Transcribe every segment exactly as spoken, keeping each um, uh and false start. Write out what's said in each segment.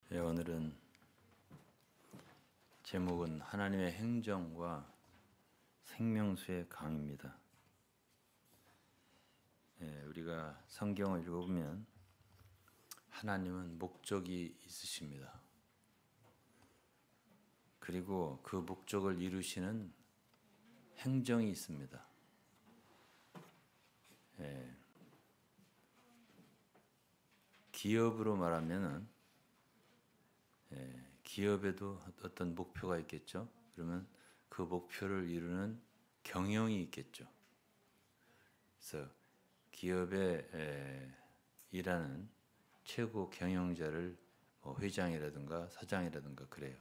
예, 오늘은 제목은 하나님의 행정과 생명수의 강입니다. 예, 우리가 성경을 읽어보면 하나님은 목적이 있으십니다. 그리고 그 목적을 이루시는 행정이 있습니다. 예, 기업으로 말하면은 예, 기업에도 어떤 목표가 있겠죠. 그러면 그 목표를 이루는 경영이 있겠죠. 그래서 기업에 에, 일하는 최고 경영자를 뭐 회장이라든가 사장이라든가 그래요.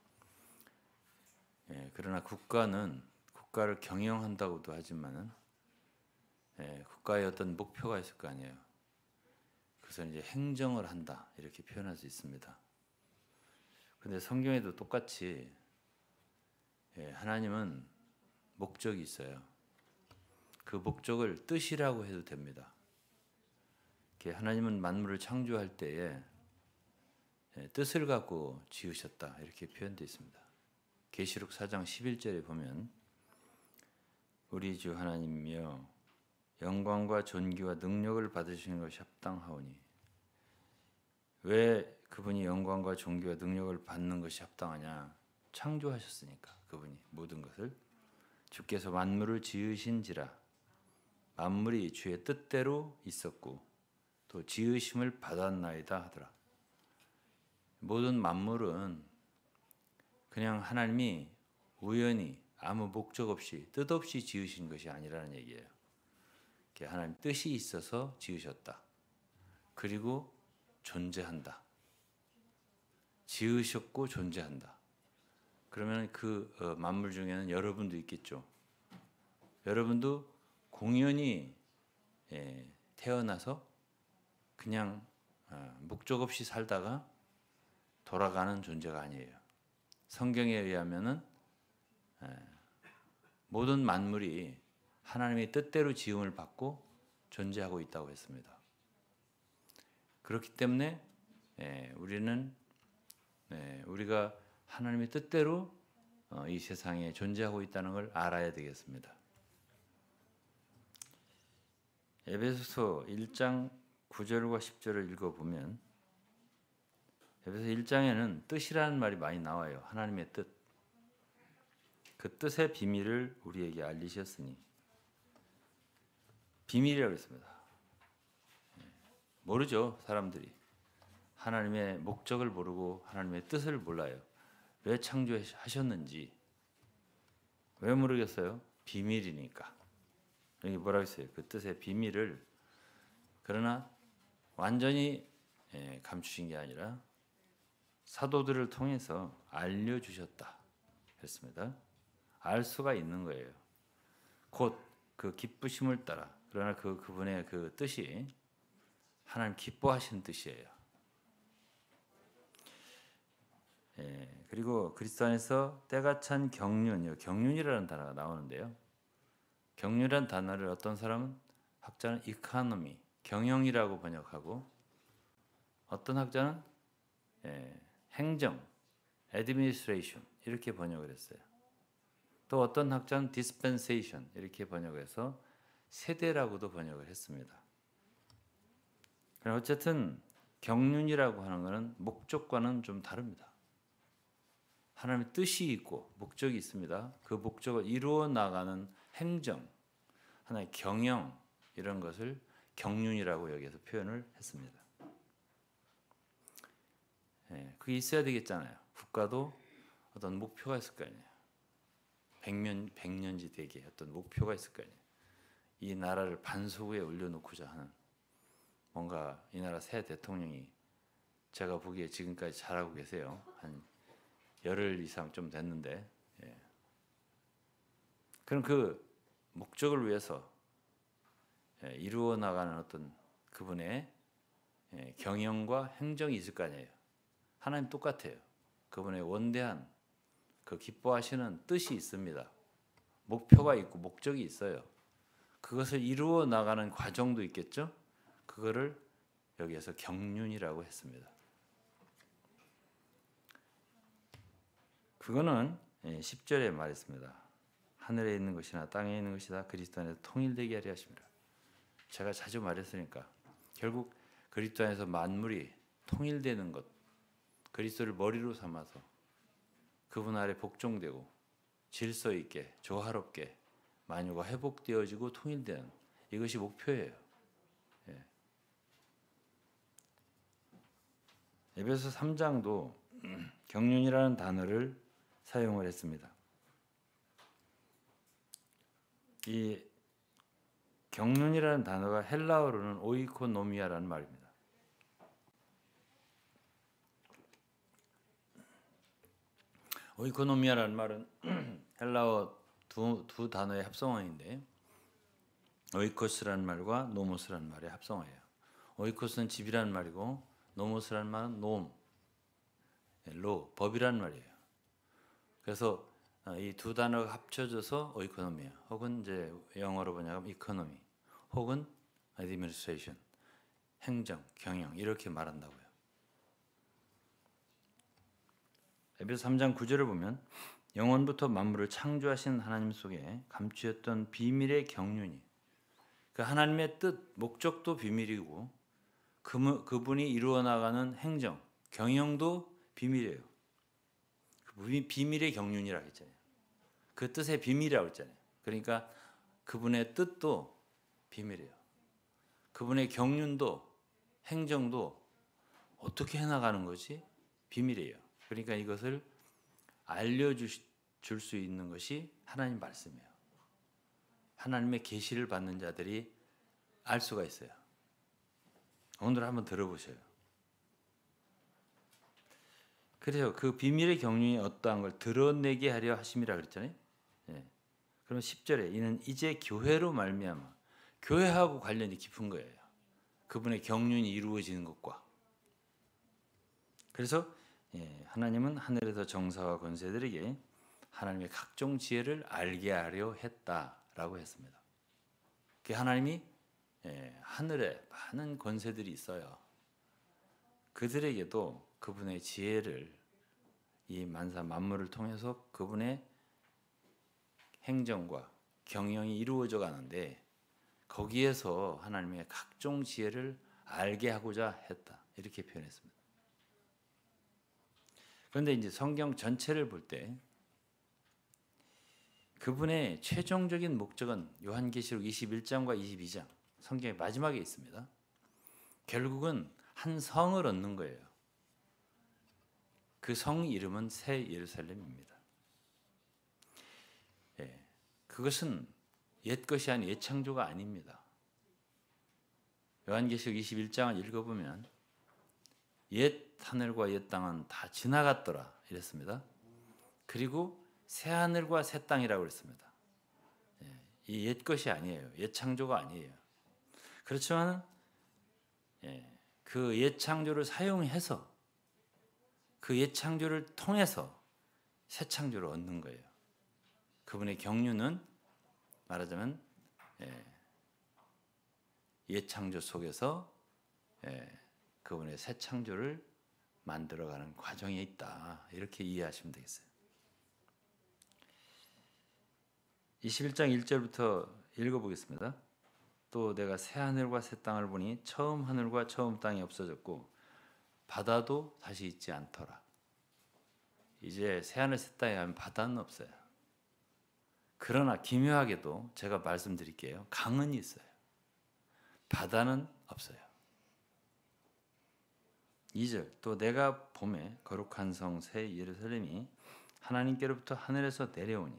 예, 그러나 국가는 국가를 경영한다고도 하지만은 예, 국가의 어떤 목표가 있을 거 아니에요. 그래서 이제 행정을 한다 이렇게 표현할 수 있습니다. 근데 성경에도 똑같이 예, 하나님은 목적이 있어요. 그 목적을 뜻이라고 해도 됩니다. 하나님은 만물을 창조할 때에 예, 뜻을 갖고 지으셨다 이렇게 표현되어 있습니다. 계시록 사 장 십일 절에 보면 우리 주 하나님이여 영광과 존귀와 능력을 받으시는 것이 합당하오니. 왜 그분이 영광과 존귀와 능력을 받는 것이 합당하냐? 창조하셨으니까 그분이 모든 것을 주께서 만물을 지으신지라 만물이 주의 뜻대로 있었고 또 지으심을 받았나이다 하더라. 모든 만물은 그냥 하나님이 우연히 아무 목적 없이 뜻 없이 지으신 것이 아니라는 얘기예요. 하나님 뜻이 있어서 지으셨다. 그리고 존재한다. 지으셨고 존재한다. 그러면 그 만물 중에는 여러분도 있겠죠. 여러분도 공연히 태어나서 그냥 목적 없이 살다가 돌아가는 존재가 아니에요. 성경에 의하면은 모든 만물이 하나님의 뜻대로 지음을 받고 존재하고 있다고 했습니다. 그렇기 때문에 우리는 우리가 하나님의 뜻대로 이 세상에 존재하고 있다는 걸 알아야 되겠습니다. 에베소서 일 장 구 절과 십 절을 읽어보면 에베소서 일 장에는 뜻이라는 말이 많이 나와요. 하나님의 뜻. 그 뜻의 비밀을 우리에게 알리셨으니. 비밀이라고 했습니다. 모르죠, 사람들이. 하나님의 목적을 모르고 하나님의 뜻을 몰라요. 왜 창조하셨는지. 왜 모르겠어요? 비밀이니까. 여기 뭐라고 했어요? 그 뜻의 비밀을. 그러나 완전히 감추신 게 아니라 사도들을 통해서 알려주셨다 했습니다. 알 수가 있는 거예요. 곧 그 기쁘심을 따라. 그러나 그 그분의 그 뜻이 하나님 기뻐하시는 뜻이에요. 예, 그리고 그리스도 안에서 때가 찬 경륜, 경륜이라는 단어가 나오는데요. 경륜이라는 단어를 어떤 사람은 학자는 이코노미, 경영이라고 번역하고 어떤 학자는 예, 행정, administration 이렇게 번역을 했어요. 또 어떤 학자는 dispensation 이렇게 번역해서 세대라고도 번역을 했습니다. 어쨌든 경륜이라고 하는 것은 목적과는 좀 다릅니다. 하나님의 뜻이 있고 목적이 있습니다. 그 목적을 이루어 나가는 행정, 하나의 경영 이런 것을 경륜이라고 여기서 표현을 했습니다. 예, 그게 있어야 되겠잖아요. 국가도 어떤 목표가 있을 거 아니에요. 백년, 백년지 대계 어떤 목표가 있을 거 아니에요. 이 나라를 반석 위에 올려놓고자 하는 뭔가 이 나라 새 대통령이 제가 보기에 지금까지 잘하고 계세요. 한 열흘 이상 좀 됐는데 예. 그럼 그 목적을 위해서 예, 이루어 나가는 어떤 그분의 예, 경영과 행정이 있을 거 아니에요. 하나님 똑같아요. 그분의 원대한 그 기뻐하시는 뜻이 있습니다. 목표가 있고 목적이 있어요. 그것을 이루어 나가는 과정도 있겠죠. 그거를 여기에서 경륜이라고 했습니다. 그거는 십 절에 말했습니다. 하늘에 있는 것이나 땅에 있는 것이 다 그리스도 안에서 통일되게 하려 하십니다. 제가 자주 말했으니까 결국 그리스도 안에서 만물이 통일되는 것, 그리스도를 머리로 삼아서 그분 아래 복종되고 질서 있게 조화롭게 만유가 회복되어지고 통일되는 이것이 목표예요. 예. 에베소 삼 장도 경륜이라는 단어를 사용을 했습니다. 이 경륜이라는 단어가 헬라어로는 오이코노미아라는 말입니다. 오이코노미아라는 말은 헬라어 두, 두 단어의 합성어인데 오이코스라는 말과 노모스라는 말의 합성어예요. 오이코스는 집이라는 말이고 노모스라는 말은 놈, 로, 법이라는 말이에요. 그래서 이 두 단어가 합쳐져서 오이코노미아 혹은 이제 영어로 번역하면 이코노미 혹은 administration, 행정, 경영 이렇게 말한다고요. 에베소 삼 장 구 절을 보면 영원부터 만물을 창조하신 하나님 속에 감추었던 비밀의 경륜이 그 하나님의 뜻, 목적도 비밀이고 그, 그분이 이루어 나가는 행정, 경영도 비밀이에요. 그 비밀의 경륜이라고 했잖아요. 그 뜻의 비밀이라고 했잖아요. 그러니까 그분의 뜻도 비밀이에요. 그분의 경륜도 행정도 어떻게 해나가는 것이 비밀이에요. 그러니까 이것을 알려줄 수 있는 것이 하나님 말씀이에요. 하나님의 계시를 받는 자들이 알 수가 있어요. 오늘 한번 들어보세요. 그래서 그 비밀의 경륜이 어떠한 걸 드러내게 하려 하심이라 그랬잖아요. 예. 그럼 십 절에 이는 이제 교회로 말미암아 교회하고 관련이 깊은 거예요. 그분의 경륜이 이루어지는 것과. 그래서 예, 하나님은 하늘에서 정사와 권세들에게 하나님의 각종 지혜를 알게 하려 했다라고 했습니다. 그 하나님이 예, 하늘에 많은 권세들이 있어요. 그들에게도 그분의 지혜를 이 만사 만물을 통해서 그분의 행정과 경영이 이루어져 가는데 거기에서 하나님의 각종 지혜를 알게 하고자 했다. 이렇게 표현했습니다. 그런데 이제 성경 전체를 볼 때 그분의 최종적인 목적은 요한계시록 이십일 장과 이십이 장 성경의 마지막에 있습니다. 결국은 한 성을 얻는 거예요. 그 성 이름은 새 예루살렘입니다. 예, 그것은 옛 것이 아닌 옛 창조가 아닙니다. 요한계시록 이십일 장을 읽어보면 옛 하늘과 옛 땅은 다 지나갔더라 이랬습니다. 그리고 새 하늘과 새 땅이라고 그랬습니다. 예, 이 옛 것이 아니에요. 옛 창조가 아니에요. 그렇지만 예, 그 옛 창조를 사용해서 그 옛 창조를 통해서 새 창조를 얻는 거예요. 그분의 경륜은 말하자면 예, 옛 창조 속에서 예, 그분의 새 창조를 만들어가는 과정에 있다. 이렇게 이해하시면 되겠어요. 이십일 장 일 절부터 읽어보겠습니다. 또 내가 새 하늘과 새 땅을 보니 처음 하늘과 처음 땅이 없어졌고 바다도 다시 있지 않더라. 이제 새 하늘 새 땅에 가면 바다는 없어요. 그러나 기묘하게도 제가 말씀드릴게요. 강은 있어요. 바다는 없어요. 이 절 또 내가 봄에 거룩한 성 새 예루살렘이 하나님께로부터 하늘에서 내려오니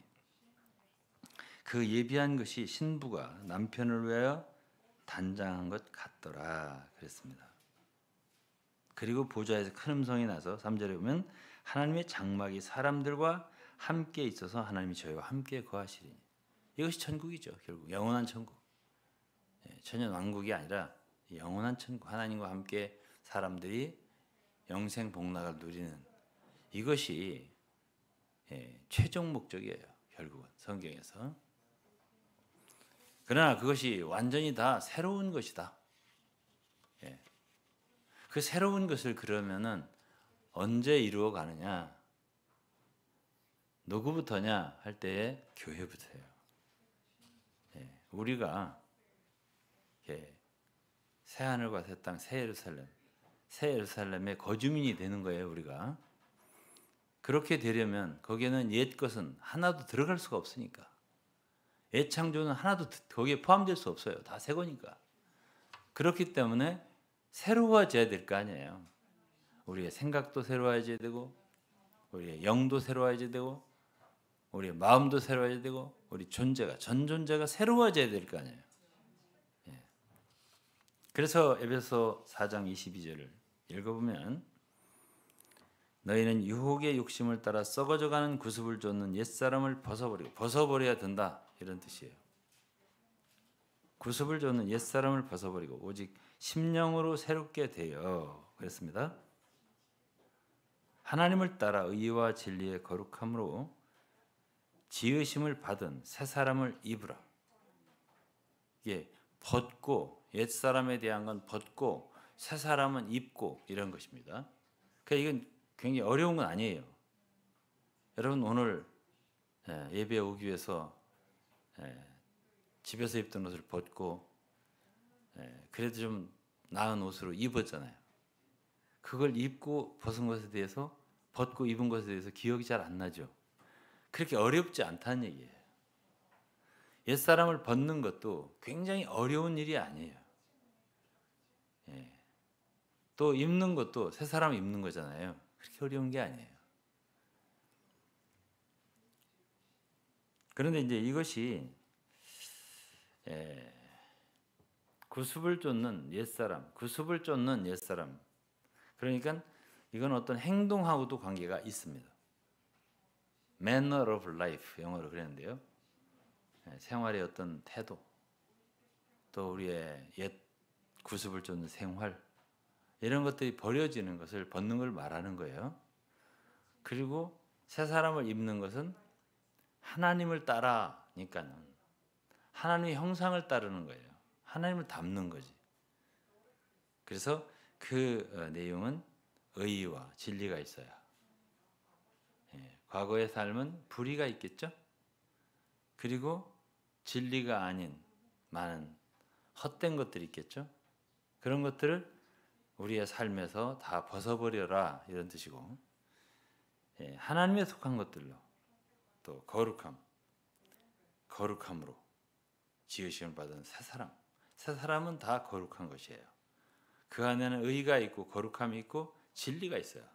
그 예비한 것이 신부가 남편을 위하여 단장한 것 같더라 그랬습니다. 그리고 보좌에서 큰 음성이 나서 삼 절에 보면 하나님의 장막이 사람들과 함께 있어서 하나님이 저희와 함께 거하시리니 이것이 천국이죠. 결국 영원한 천국. 천년 왕국이 아니라 영원한 천국. 하나님과 함께 사람들이 영생 복락을 누리는 이것이 최종 목적이에요. 결국은 성경에서. 그러나 그것이 완전히 다 새로운 것이다. 예. 그 새로운 것을 그러면은 언제 이루어 가느냐? 누구부터냐 할 때에 교회부터예요. 예, 우리가 예, 새 하늘과 새 땅, 새 예루살렘, 새 예루살렘의 거주민이 되는 거예요. 우리가 그렇게 되려면 거기에는 옛 것은 하나도 들어갈 수가 없으니까, 옛 창조는 하나도 거기에 포함될 수 없어요. 다 새 거니까. 그렇기 때문에 새로워져야 될 거 아니에요. 우리의 생각도 새로워져야 되고, 우리의 영도 새로워져야 되고, 우리의 마음도 새로워져야 되고, 우리 존재가, 전 존재가 새로워져야 될 거 아니에요. 예. 그래서 에베소 사 장 이십이 절을 읽어보면, 너희는 유혹의 욕심을 따라 썩어져가는 구습을 쫓는 옛사람을 벗어버리고, 벗어버려야 된다 이런 뜻이에요. 구습을 쫓는 옛사람을 벗어버리고 오직 심령으로 새롭게 되어, 그랬습니다. 하나님을 따라 의와 진리의 거룩함으로 지으심을 받은 새 사람을 입으라. 이게 벗고, 옛사람에 대한 건 벗고 새 사람은 입고 이런 것입니다. 그러니까 이건 굉장히 어려운 건 아니에요. 여러분 오늘 예배에 오기 위해서 집에서 입던 옷을 벗고 그래도 좀 나은 옷으로 입었잖아요. 그걸 입고 벗은 것에 대해서, 벗고 입은 것에 대해서 기억이 잘 안 나죠. 그렇게 어렵지 않다는 얘기예요. 옛사람을 벗는 것도 굉장히 어려운 일이 아니에요. 예. 또 입는 것도 새 사람 입는 거잖아요. 그렇게 어려운 게 아니에요. 그런데 이제 이것이 예, 구습을 쫓는 옛사람, 구습을 쫓는 옛사람. 그러니까 이건 어떤 행동하고도 관계가 있습니다. manner of life, 영어로 그랬는데요. 예, 생활의 어떤 태도, 또 우리의 옛 구습을 쫓는 생활, 이런 것들이 버려지는 것을 벗는 걸 말하는 거예요. 그리고 새 사람을 입는 것은 하나님을 따라니까는 하나님의 형상을 따르는 거예요. 하나님을 닮는 거지. 그래서 그 내용은 의와 진리가 있어야. 예, 과거의 삶은 불의가 있겠죠. 그리고 진리가 아닌 많은 헛된 것들이 있겠죠. 그런 것들을 우리의 삶에서 다 벗어버려라 이런 뜻이고, 예, 하나님에 속한 것들로 또 거룩함, 거룩함으로 지으심을 받은 새 사람, 새 사람은 다 거룩한 것이에요. 그 안에는 의가 있고 거룩함이 있고 진리가 있어요.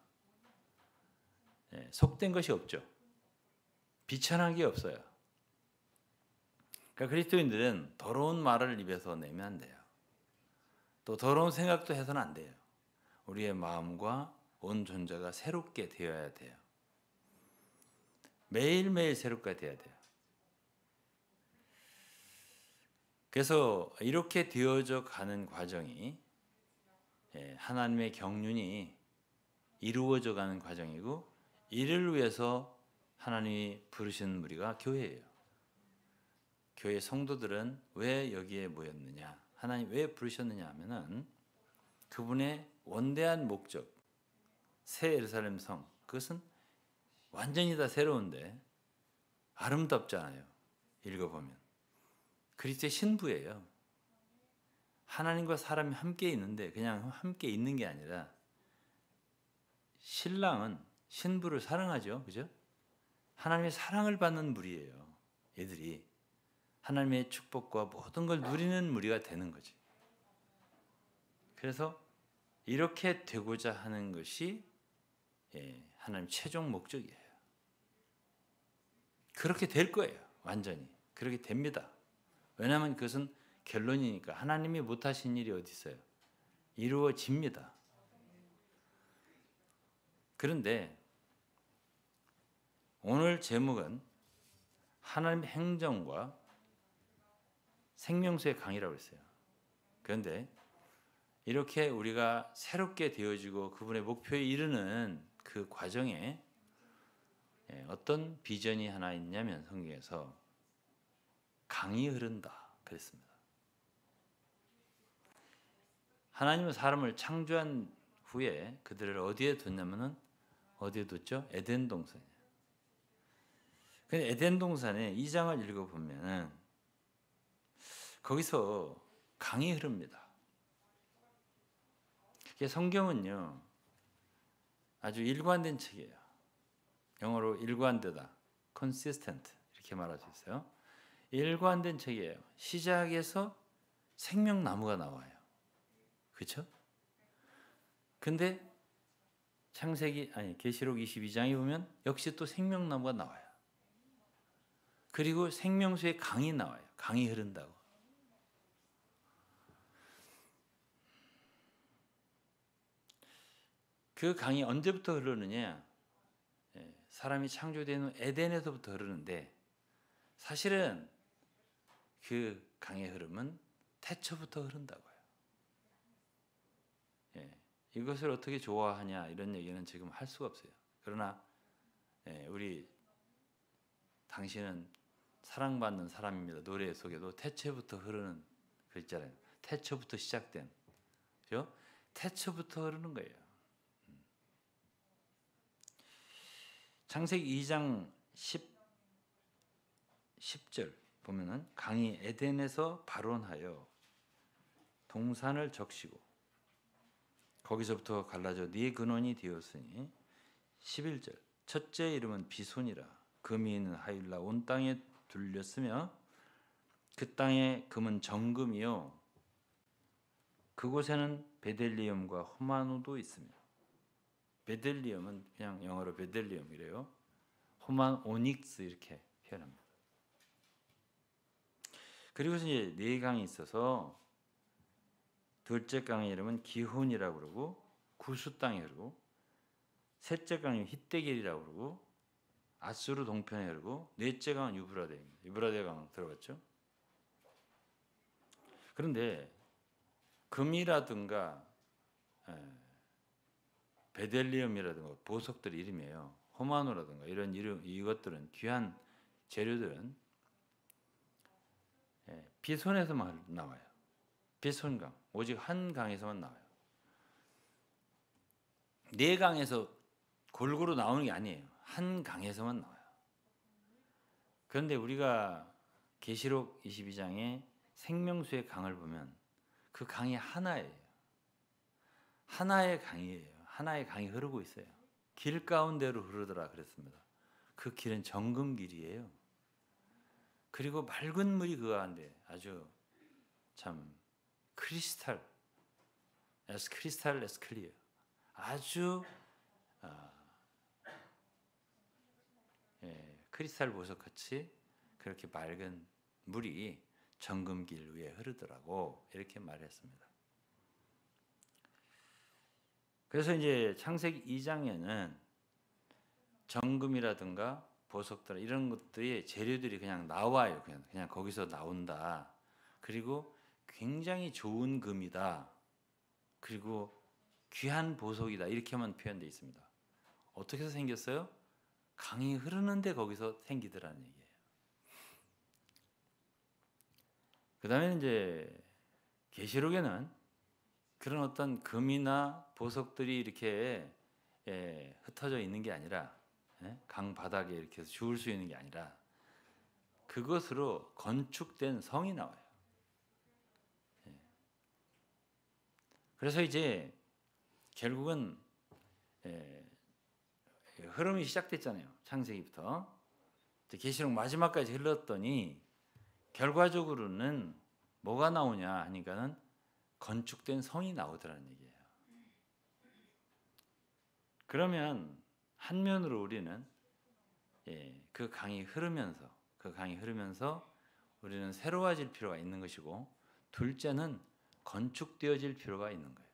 예, 속된 것이 없죠. 비천한 게 없어요. 그러니까 그리스도인들은 더러운 말을 입에서 내면 안 돼요. 또 더러운 생각도 해서는 안 돼요. 우리의 마음과 온 존재가 새롭게 되어야 돼요. 매일매일 새롭게 되어야 돼요. 그래서 이렇게 되어져 가는 과정이 하나님의 경륜이 이루어져 가는 과정이고, 이를 위해서 하나님이 부르신 무리가 교회예요. 교회 성도들은 왜 여기에 모였느냐, 하나님 왜 부르셨느냐 하면은 그분의 원대한 목적, 새 예루살렘 성, 그것은 완전히 다 새로운데 아름답잖아요. 읽어보면 그리스도의 신부예요. 하나님과 사람이 함께 있는데 그냥 함께 있는 게 아니라 신랑은 신부를 사랑하죠. 그죠? 하나님의 사랑을 받는 무리예요. 얘들이 하나님의 축복과 모든 걸 누리는 무리가 되는 거지. 그래서 이렇게 되고자 하는 것이 하나님 최종 목적이에요. 그렇게 될 거예요. 완전히 그렇게 됩니다. 왜냐하면 그것은 결론이니까. 하나님이 못하신 일이 어디 있어요? 이루어집니다. 그런데 오늘 제목은 하나님의 행정과 생명수의 강이라고 했어요. 그런데 이렇게 우리가 새롭게 되어지고 그분의 목표에 이르는 그 과정에 어떤 비전이 하나 있냐면, 성경에서 강이 흐른다 그랬습니다. 하나님은 사람을 창조한 후에 그들을 어디에 뒀냐면은, 어디에 뒀죠? 에덴 동산이에요. 근데 에덴 동산에 이 장을 읽어보면 거기서 강이 흐릅니다. 성경은요 아주 일관된 책이에요. 영어로 일관되다, consistent 이렇게 말할 수 있어요. 일관된 책이에요. 시작에서 생명나무가 나와요. 그렇죠? 근데 창세기 아니 계시록 이십이 장에 보면 역시 또 생명나무가 나와요. 그리고 생명수의 강이 나와요. 강이 흐른다고. 그 강이 언제부터 흐르느냐? 사람이 창조된 에덴에서부터 흐르는데 사실은 그 강의 흐름은 태초부터 흐른다고요. 예, 이것을 어떻게 좋아하냐 이런 얘기는 지금 할 수가 없어요. 그러나 예, 우리 당신은 사랑받는 사람입니다. 노래 속에도 태초부터 흐르는 그 있잖아요. 태초부터 시작된, 그죠? 태초부터 흐르는 거예요. 창세기 이 장 십 절 보면은 강이 에덴에서 발원하여 동산을 적시고 거기서부터 갈라져 네 근원이 되었으니 십일 절 첫째 이름은 비손이라 금이 있는 하일라 온 땅에 둘렸으며 그 땅의 금은 정금이요 그곳에는 베델리엄과 호마노도 있으며 베델리엄은 그냥 영어로 베델리엄이래요. 호만 오닉스 이렇게 표현합니다. 그리고 이제 네 강이 있어서 둘째 강의 이름은 기혼이라고 그러고 구수 땅에 흐르고 셋째 강이 히데겔이라고 그러고 아수르 동편에 흐르고 넷째 강은 유브라데입니다. 유브라데 강 들어봤죠? 그런데 금이라든가 베델리엄이라든가 보석들 이름이에요. 호마노라든가 이런 이름 이것들은 귀한 재료들은 비손에서만 나와요. 비손강 오직 한 강에서만 나와요. 네 강에서 골고루 나오는 게 아니에요. 한 강에서만 나와요. 그런데 우리가 계시록 이십이 장에 생명수의 강을 보면 그 강이 하나예요. 하나의 강이에요. 하나의 강이 흐르고 있어요. 길 가운데로 흐르더라 그랬습니다. 그 길은 정금길이에요. 그리고 맑은 물이 그 가운데 아주 참 크리스탈, 에스 크리스탈 에스 클리어 아주 아, 예, 크리스탈 보석 같이 그렇게 맑은 물이 정금길 위에 흐르더라고 이렇게 말했습니다. 그래서 이제 창세기 이 장에는 정금이라든가 보석들 이런 것들이 재료들이 그냥 나와요. 그냥 그냥 거기서 나온다. 그리고 굉장히 좋은 금이다. 그리고 귀한 보석이다. 이렇게만 표현되어 있습니다. 어떻게 해서 생겼어요? 강이 흐르는데 거기서 생기더라는 얘기예요. 그다음에 이제 계시록에는 그런 어떤 금이나 보석들이 이렇게 예, 흩어져 있는 게 아니라 예, 강 바닥에 이렇게 해서 주울 수 있는 게 아니라 그것으로 건축된 성이 나와요. 예. 그래서 이제 결국은 예, 흐름이 시작됐잖아요. 창세기부터 계시록 마지막까지 흘렀더니 결과적으로는 뭐가 나오냐 하니까는 건축된 성이 나오더라는 얘기예요. 그러면 한면으로 우리는 예, 그 강이 흐르면서 그 강이 흐르면서 우리는 새로워질 필요가 있는 것이고 둘째는 건축되어질 필요가 있는 거예요.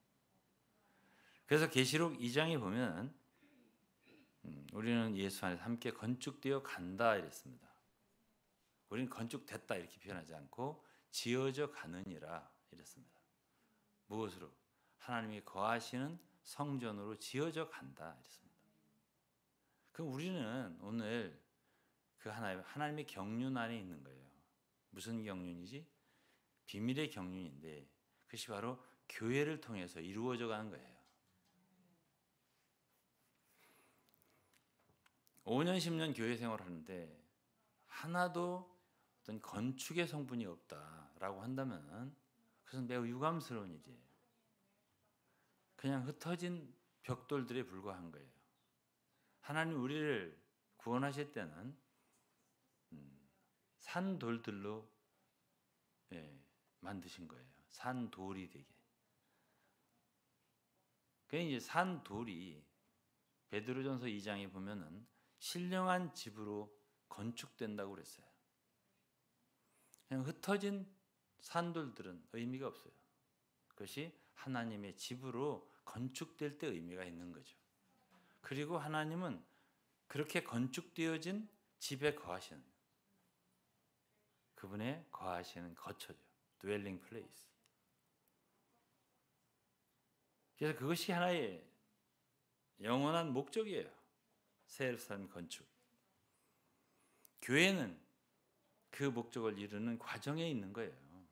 그래서 계시록 이 장에 보면 음, 우리는 예수 안에서 함께 건축되어 간다 이랬습니다. 우리는 건축됐다 이렇게 표현하지 않고 지어져 가느니라 이랬습니다. 무엇으로? 하나님이 거하시는 성전으로 지어져 간다 이랬습니다. 그럼 우리는 오늘 그 하나님, 하나님의 경륜 안에 있는 거예요. 무슨 경륜이지? 비밀의 경륜인데 그것이 바로 교회를 통해서 이루어져 가는 거예요. 오 년 십 년 교회 생활하는데 하나도 어떤 건축의 성분이 없다라고 한다면 그것은 매우 유감스러운 일이에요. 그냥 흩어진 벽돌들에 불과한 거예요. 하나님 우리를 구원하실 때는 산돌들로 예, 만드신 거예요. 산돌이 되게. 그 이제 산돌이 베드로전서 이 장에 보면은 신령한 집으로 건축된다고 그랬어요. 그냥 흩어진 산돌들은 의미가 없어요. 그것이 하나님의 집으로 건축될 때 의미가 있는 거죠. 그리고 하나님은 그렇게 건축되어진 집에 거하시는 그분의 거하시는 거처죠. dwelling place. 그래서 그것이 하나의 영원한 목적이에요. 새 예루살렘 건축. 교회는 그 목적을 이루는 과정에 있는 거예요.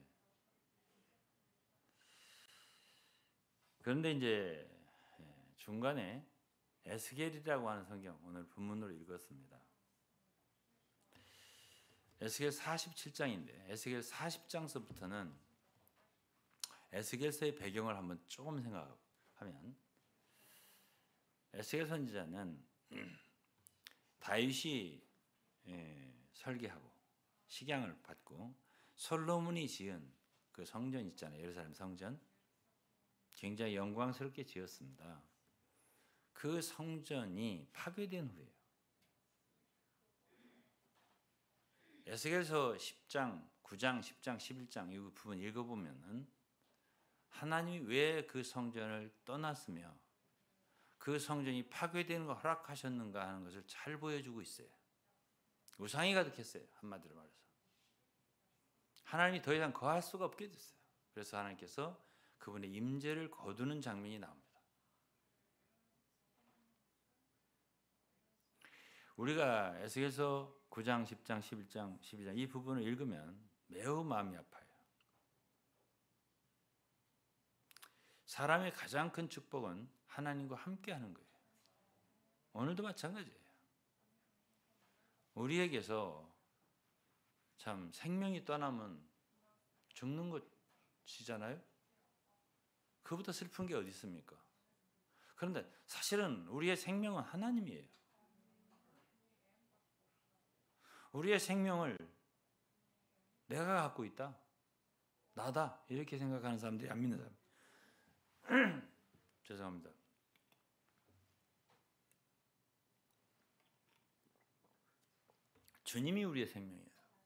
그런데 이제 중간에 에스겔이라고 하는 성경 오늘 본문으로 읽었습니다. 에스겔 사십칠 장인데 에스겔 사십 장서부터는 에스겔서의 배경을 한번 조금 생각하면 에스겔 선지자는 다윗이 설계하고 식양을 받고 솔로몬이 지은 그 성전 있잖아요. 예루살렘 성전. 굉장히 영광스럽게 지었습니다. 그 성전이 파괴된 후에요. 에스겔서 십 장, 구 장, 십 장, 십일 장 이 부분 읽어보면은 하나님이 왜 그 성전을 떠났으며 그 성전이 파괴되는 걸 허락하셨는가 하는 것을 잘 보여주고 있어요. 우상이 가득했어요. 한마디로 말해서. 하나님이 더 이상 거할 수가 없게 됐어요. 그래서 하나님께서 그분의 임재를 거두는 장면이 나옵니다. 우리가 에스겔서 구 장, 십 장, 십일 장, 십이 장 이 부분을 읽으면 매우 마음이 아파요. 사람의 가장 큰 축복은 하나님과 함께 하는 거예요. 오늘도 마찬가지예요. 우리에게서 참 생명이 떠나면 죽는 것이잖아요. 그보다 슬픈 게 어디 있습니까? 그런데 사실은 우리의 생명은 하나님이에요. 우리의 생명을 내가 갖고 있다. 나다. 이렇게 생각하는 사람들이 안 믿는 사람. 죄송합니다. 주님이 우리의 생명이에요.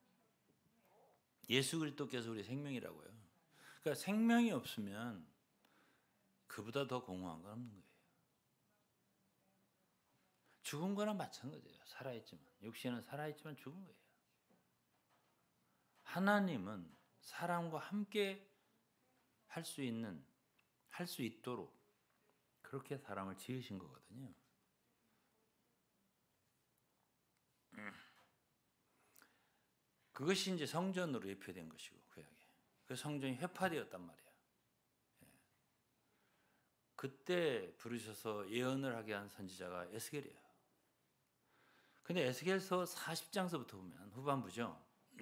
예수 그리스도께서 우리의 생명이라고요. 그러니까 생명이 없으면 그보다 더 공허한 건 없는 거예요. 죽은 거나 마찬가지예요. 살아있지만. 육신은 살아있지만 죽은 거예요. 하나님은 사람과 함께 할 수 있는, 할 수 있도록 그렇게 사람을 지으신 거거든요. 그것이 이제 성전으로 예표된 것이고, 구약에. 그 성전이 회파되었단 말이에요. 그때 부르셔서 예언을 하게 한 선지자가 에스겔이에요. 근데 에스겔서 사십 장서부터 보면 후반부죠.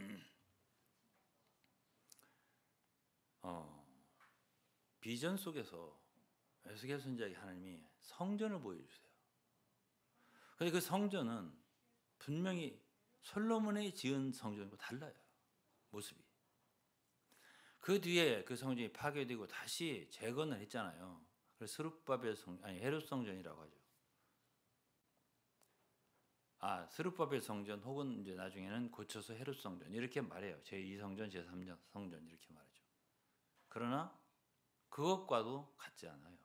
어, 비전 속에서 에스겔 선지자에게 하나님이 성전을 보여주세요. 근데 그 성전은 분명히 솔로몬이 지은 성전과 달라요. 모습이. 그 뒤에 그 성전이 파괴되고 다시 재건을 했잖아요. 그래서 스룹바벨 성, 아니 헤롯 성전이라고 하죠. 아, 스룹바벨 성전 혹은 이제 나중에는 고쳐서 헤롯 성전 이렇게 말해요. 제이 성전, 제삼 성전 이렇게 말하죠. 그러나 그것과도 같지 않아요.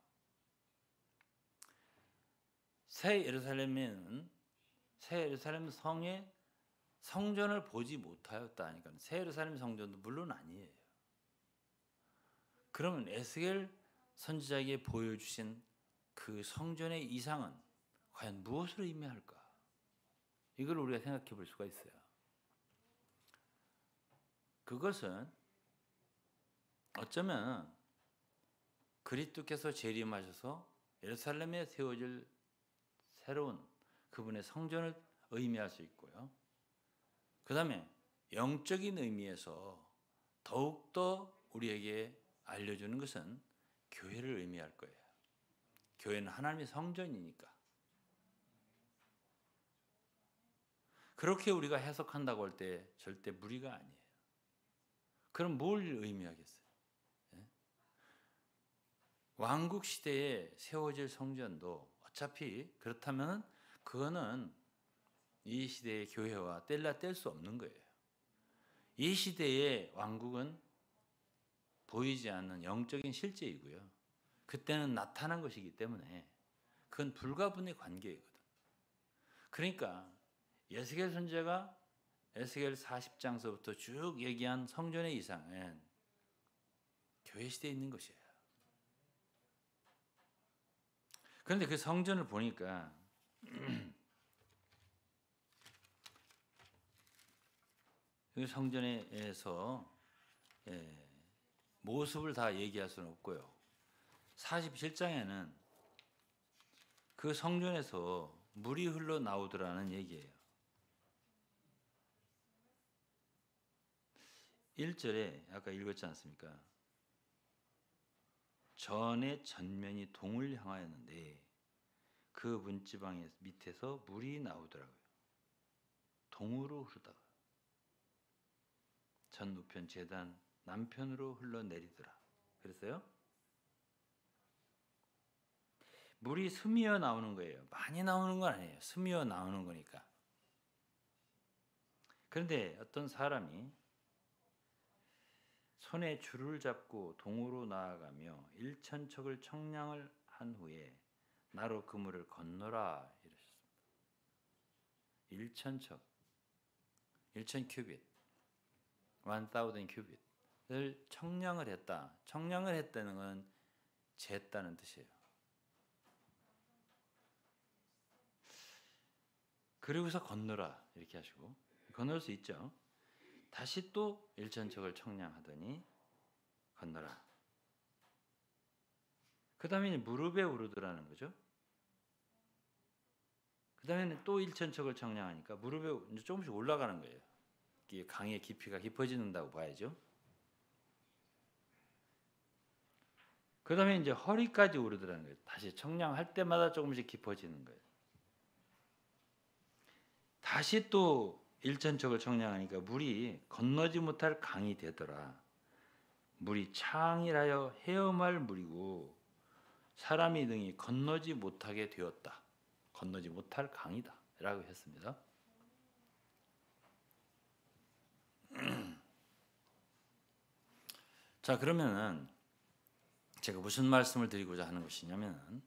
새 예루살렘에는 새 예루살렘 성의 성전을 보지 못하였다 하니까 새 예루살렘 성전도 물론 아니에요. 그러면 에스겔 선지자에게 보여주신 그 성전의 이상은 과연 무엇을 의미할까? 이걸 우리가 생각해 볼 수가 있어요. 그것은 어쩌면 그리스도께서 재림하셔서 예루살렘에 세워질 새로운 그 그분의 성전을 의미할 수 있고요. 그 다음에 영적인 의미에서 더욱더 우리에게 알려주는 것은 교회를 의미할 거예요. 교회는 하나님의 성전이니까. 그렇게 우리가 해석한다고 할 때 절대 무리가 아니에요. 그럼 뭘 의미하겠어요? 예? 왕국 시대에 세워질 성전도 어차피 그렇다면 그거는 이 시대의 교회와 뗄라 뗄 수 없는 거예요. 이 시대의 왕국은 보이지 않는 영적인 실제이고요. 그때는 나타난 것이기 때문에 그건 불가분의 관계이거든. 그러니까 에스겔 선지자가 에스겔 사십 장서부터 쭉 얘기한 성전의 이상은 교회 시대에 있는 것이에요. 그런데 그 성전을 보니까 그 성전에서 예, 모습을 다 얘기할 수는 없고요. 사십칠 장에는 그 성전에서 물이 흘러나오더라는 얘기예요. 일 절에 아까 읽었지 않습니까? 전의 전면이 동을 향하였는데 그 문지방의 밑에서 물이 나오더라고요. 동으로 흐르다가 전 우편 제단 남편으로 흘러내리더라. 그랬어요? 물이 스미어 나오는 거예요. 많이 나오는 건 아니에요. 스미어 나오는 거니까. 그런데 어떤 사람이 손에 줄을 잡고 동으로 나아가며 일천척을 청량을 한 후에 나로 그 물을 건너라 이러셨습니다. 일천척, 일천 큐빗, 원 타우젠 큐빗을 청량을 했다. 청량을 했다는 건 쟀다는 뜻이에요. 그리고서 건너라 이렇게 하시고 건널 수 있죠. 다시 또 일천척을 청량하더니 건너라. 그 다음에 무릎에 오르더라는 거죠. 그 다음에는 또 일천척을 청량하니까 무릎에 이제 조금씩 올라가는 거예요. 이게 강의 깊이가 깊어진다고 봐야죠. 그 다음에 이제 허리까지 오르더라는 거예요. 다시 청량할 때마다 조금씩 깊어지는 거예요. 다시 또 일천척을 청량하니까 물이 건너지 못할 강이 되더라. 물이 창이라여 헤엄할 물이고 사람이 능히 건너지 못하게 되었다. 건너지 못할 강이다 라고 했습니다. 자, 그러면은 제가 무슨 말씀을 드리고자 하는 것이냐면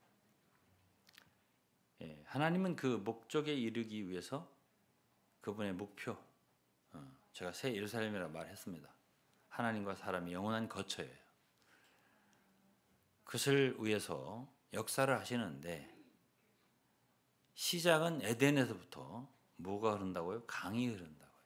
예, 하나님은 그 목적에 이르기 위해서 그분의 목표, 어, 제가 새 예루살렘이라고 말했습니다. 하나님과 사람이 영원한 거처예요. 그것을 위해서 역사를 하시는데 시작은 에덴에서부터 뭐가 흐른다고요? 강이 흐른다고요.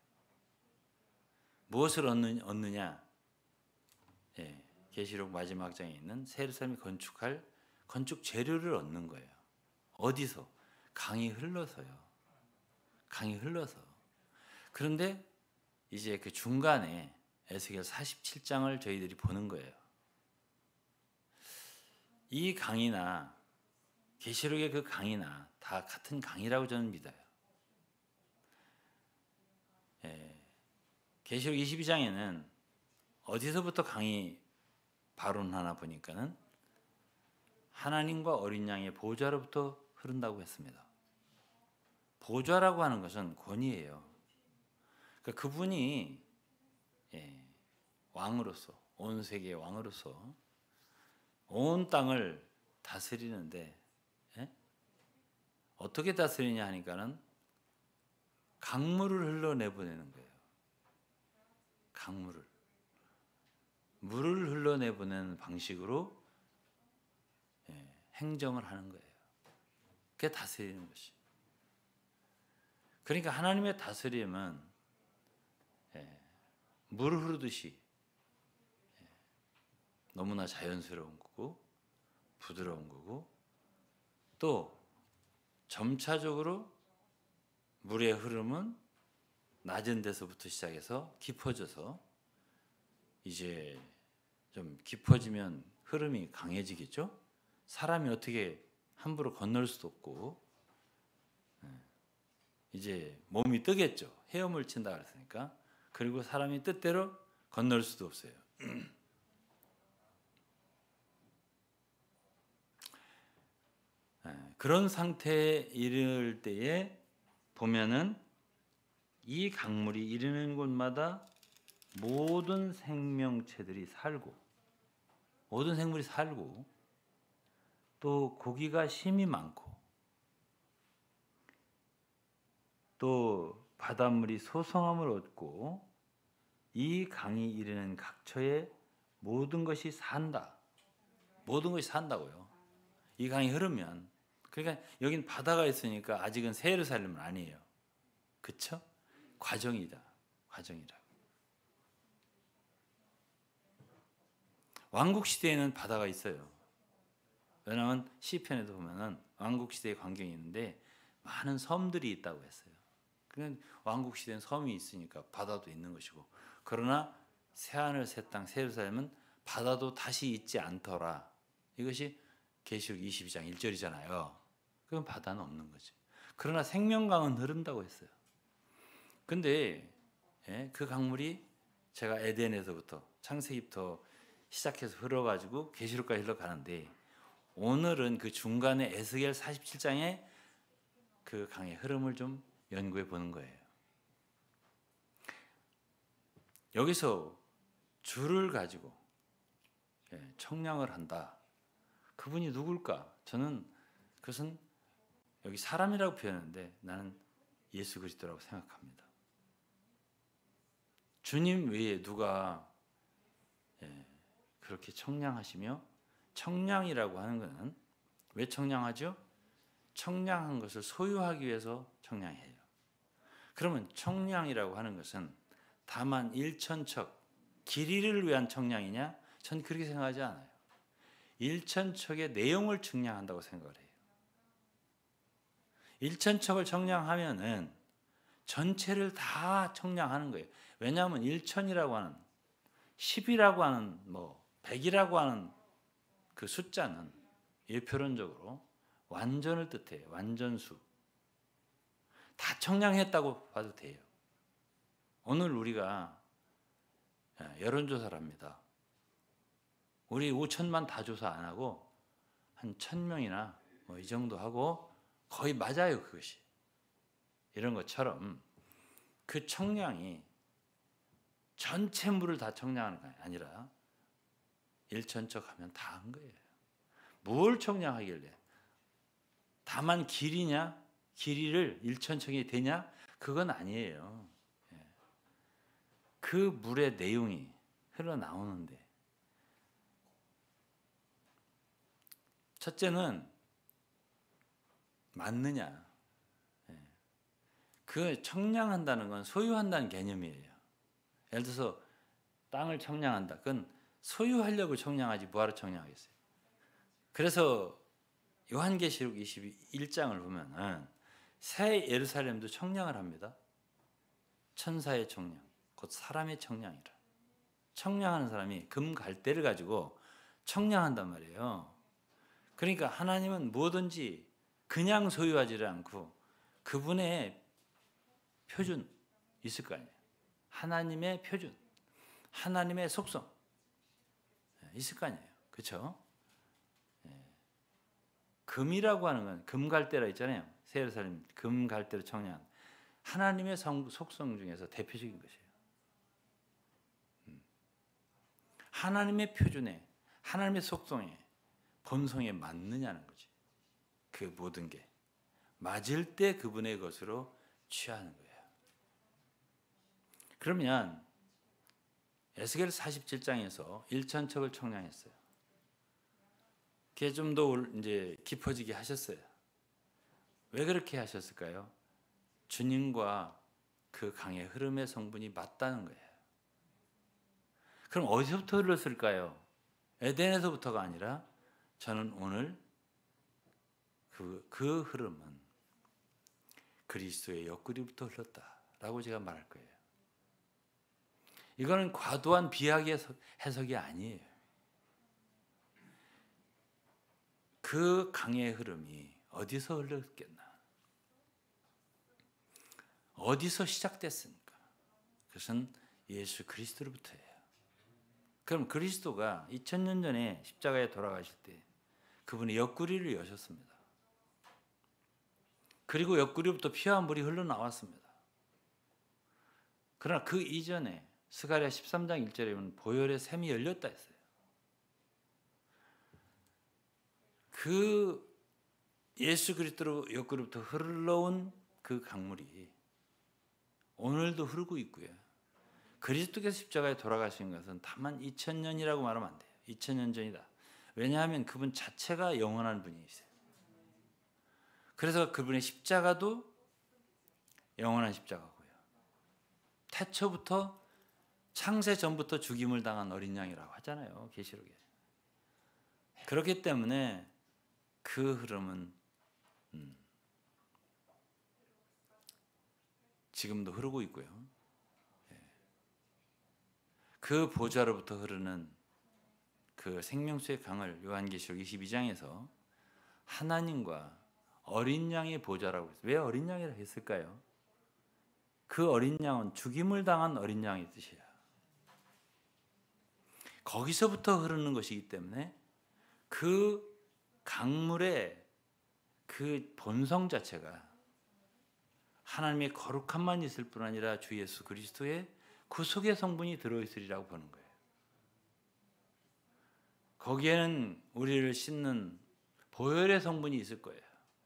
무엇을 얻느냐? 예, 계시록 마지막 장에 있는 새 예루살렘이 건축할 건축 재료를 얻는 거예요. 어디서? 강이 흘러서요. 강이 흘러서. 그런데 이제 그 중간에 에스겔 사십칠 장을 저희들이 보는 거예요. 이 강이나 계시록의 그 강이나 다 같은 강이라고 저는 믿어요. 예, 계시록 이십이 장에는 어디서부터 강이 발원하나 보니까는 하나님과 어린 양의 보좌로부터 흐른다고 했습니다. 보좌라고 하는 것은 권위예요. 그러니까 그분이 예, 왕으로서 온 세계의 왕으로서 온 땅을 다스리는데 예? 어떻게 다스리냐 하니까는 강물을 흘러내보내는 거예요. 강물을 물을 흘러내보내는 방식으로 예, 행정을 하는 거예요. 그게 다스리는 것이. 그러니까 하나님의 다스림은 예, 물 흐르듯이 예, 너무나 자연스러운 거고 부드러운 거고 또 점차적으로 물의 흐름은 낮은 데서부터 시작해서 깊어져서 이제 좀 깊어지면 흐름이 강해지겠죠. 사람이 어떻게 함부로 건널 수도 없고 이제 몸이 뜨겠죠. 헤엄을 친다 그랬으니까. 그리고 사람이 뜻대로 건널 수도 없어요. 그런 상태에 이를 때에 보면은 이 강물이 이르는 곳마다 모든 생명체들이 살고 모든 생물이 살고 또 고기가 힘이 많고 또 바닷물이 소성함을 얻고 이 강이 이르는 각처에 모든 것이 산다. 모든 것이 산다고요. 이 강이 흐르면. 그러니까 여긴 바다가 있으니까 아직은 새 예루살렘은 아니에요. 그렇죠? 과정이다. 과정이라고. 왕국 시대에는 바다가 있어요. 왜냐하면 시편에도 보면은 왕국 시대의 광경이 있는데 많은 섬들이 있다고 했어요. 그러니까 왕국 시대는 섬이 있으니까 바다도 있는 것이고, 그러나 새하늘 새 땅 새 예루살렘은 바다도 다시 있지 않더라. 이것이 계시록 이십이 장 일 절이잖아요. 그럼 바다는 없는 거지. 그러나 생명강은 흐른다고 했어요. 근데 예, 그 강물이 제가 에덴에서부터 창세기부터 시작해서 흘러가지고 계시록까지 흘러가는데, 오늘은 그 중간에 에스겔 사십칠 장에 그 강의 흐름을 좀 연구해 보는 거예요. 여기서 줄을 가지고 청량을 한다. 그분이 누굴까? 저는 그것은 여기 사람이라고 표현하는데 나는 예수 그리스도라고 생각합니다. 주님 외에 누가 그렇게 청량하시며, 청량이라고 하는 것은 왜 청량하죠? 청량한 것을 소유하기 위해서 청량해요. 그러면 청량이라고 하는 것은 다만 일천척, 길이를 위한 청량이냐? 전 그렇게 생각하지 않아요. 일천척의 내용을 청량한다고 생각을 해요. 일천척을 청량하면은 전체를 다 청량하는 거예요. 왜냐하면 일천이라고 하는, 십이라고 하는, 뭐 백이라고 하는 그 숫자는 일표론적으로 완전을 뜻해요. 완전수. 다 청량했다고 봐도 돼요. 오늘 우리가 여론조사를 합니다. 우리 오천만 다 조사 안 하고 한 천 명이나 뭐 이 정도 하고 거의 맞아요, 그것이. 이런 것처럼 그 청량이 전체 물을 다 청량하는 게 아니라 일천척 하면 다 한 거예요. 뭘 청량하길래? 다만 길이냐? 길이를 일천척이 되냐? 그건 아니에요. 그 물의 내용이 흘러나오는데, 첫째는 맞느냐. 그 청량한다는 건 소유한다는 개념이에요. 예를 들어서 땅을 청량한다. 그건 소유하려고 청량하지 뭐하러 청량하겠어요. 그래서 요한계시록 이십일 장을 보면은 새 예루살렘도 청량을 합니다. 천사의 청량, 곧 사람의 청량이라. 청량하는 사람이 금 갈대를 가지고 청량한단 말이에요. 그러니까 하나님은 뭐든지 그냥 소유하지를 않고 그분의 표준 있을 거 아니에요. 하나님의 표준, 하나님의 속성 있을 거 아니에요. 그렇죠? 금이라고 하는 건 금갈대라 있잖아요. 새 예루살렘 금갈대로 청량한 하나님의 성, 속성 중에서 대표적인 것이에요. 하나님의 표준에, 하나님의 속성에, 본성에 맞느냐는 거지. 그 모든 게 맞을 때 그분의 것으로 취하는 거예요. 그러면 에스겔 사십칠 장에서 일천척을 청량했어요. 그게 좀 더 이제 깊어지게 하셨어요. 왜 그렇게 하셨을까요? 주님과 그 강의 흐름의 성분이 맞다는 거예요. 그럼 어디서부터 흘렀을까요? 에덴에서부터가 아니라 저는 오늘 그, 그 흐름은 그리스도의 옆구리부터 흘렀다라고 제가 말할 거예요. 이거는 과도한 비약의 해석이 아니에요. 그 강의 흐름이 어디서 흘렀겠나? 어디서 시작됐습니까? 그것은 예수 그리스도로부터예요. 그럼 그리스도가 이천 년 전에 십자가에 돌아가실 때 그분의 옆구리를 여셨습니다. 그리고 옆구리부터 피와 물이 흘러나왔습니다. 그러나 그 이전에 스가랴 십삼 장 일 절에 보면 보혈의 샘이 열렸다 했어요. 그 예수 그리스도 옆구리부터 흘러온 그 강물이 오늘도 흐르고 있고요. 그리스도께서 십자가에 돌아가신 것은 다만 이천 년이라고 말하면 안 돼요. 이천 년 전이다. 왜냐하면 그분 자체가 영원한 분이세요. 그래서 그분의 십자가도 영원한 십자가고요. 태초부터 창세 전부터 죽임을 당한 어린 양이라고 하잖아요. 계시록에. 그렇기 때문에 그 흐름은 음, 지금도 흐르고 있고요. 그 보좌로부터 흐르는 그 생명수의 강을 요한계시록 이십이 장에서 하나님과 어린 양의 보좌라고 했어요. 왜 어린 양이라 했을까요? 그 어린 양은 죽임을 당한 어린 양의 뜻이야. 거기서부터 흐르는 것이기 때문에 그 강물의 그 본성 자체가 하나님의 거룩함만 있을 뿐 아니라 주 예수 그리스도의 구속의 성분이 들어있으리라고 보는 거예요. 거기에는 우리를 씻는 보혈의 성분이 있을 거예요.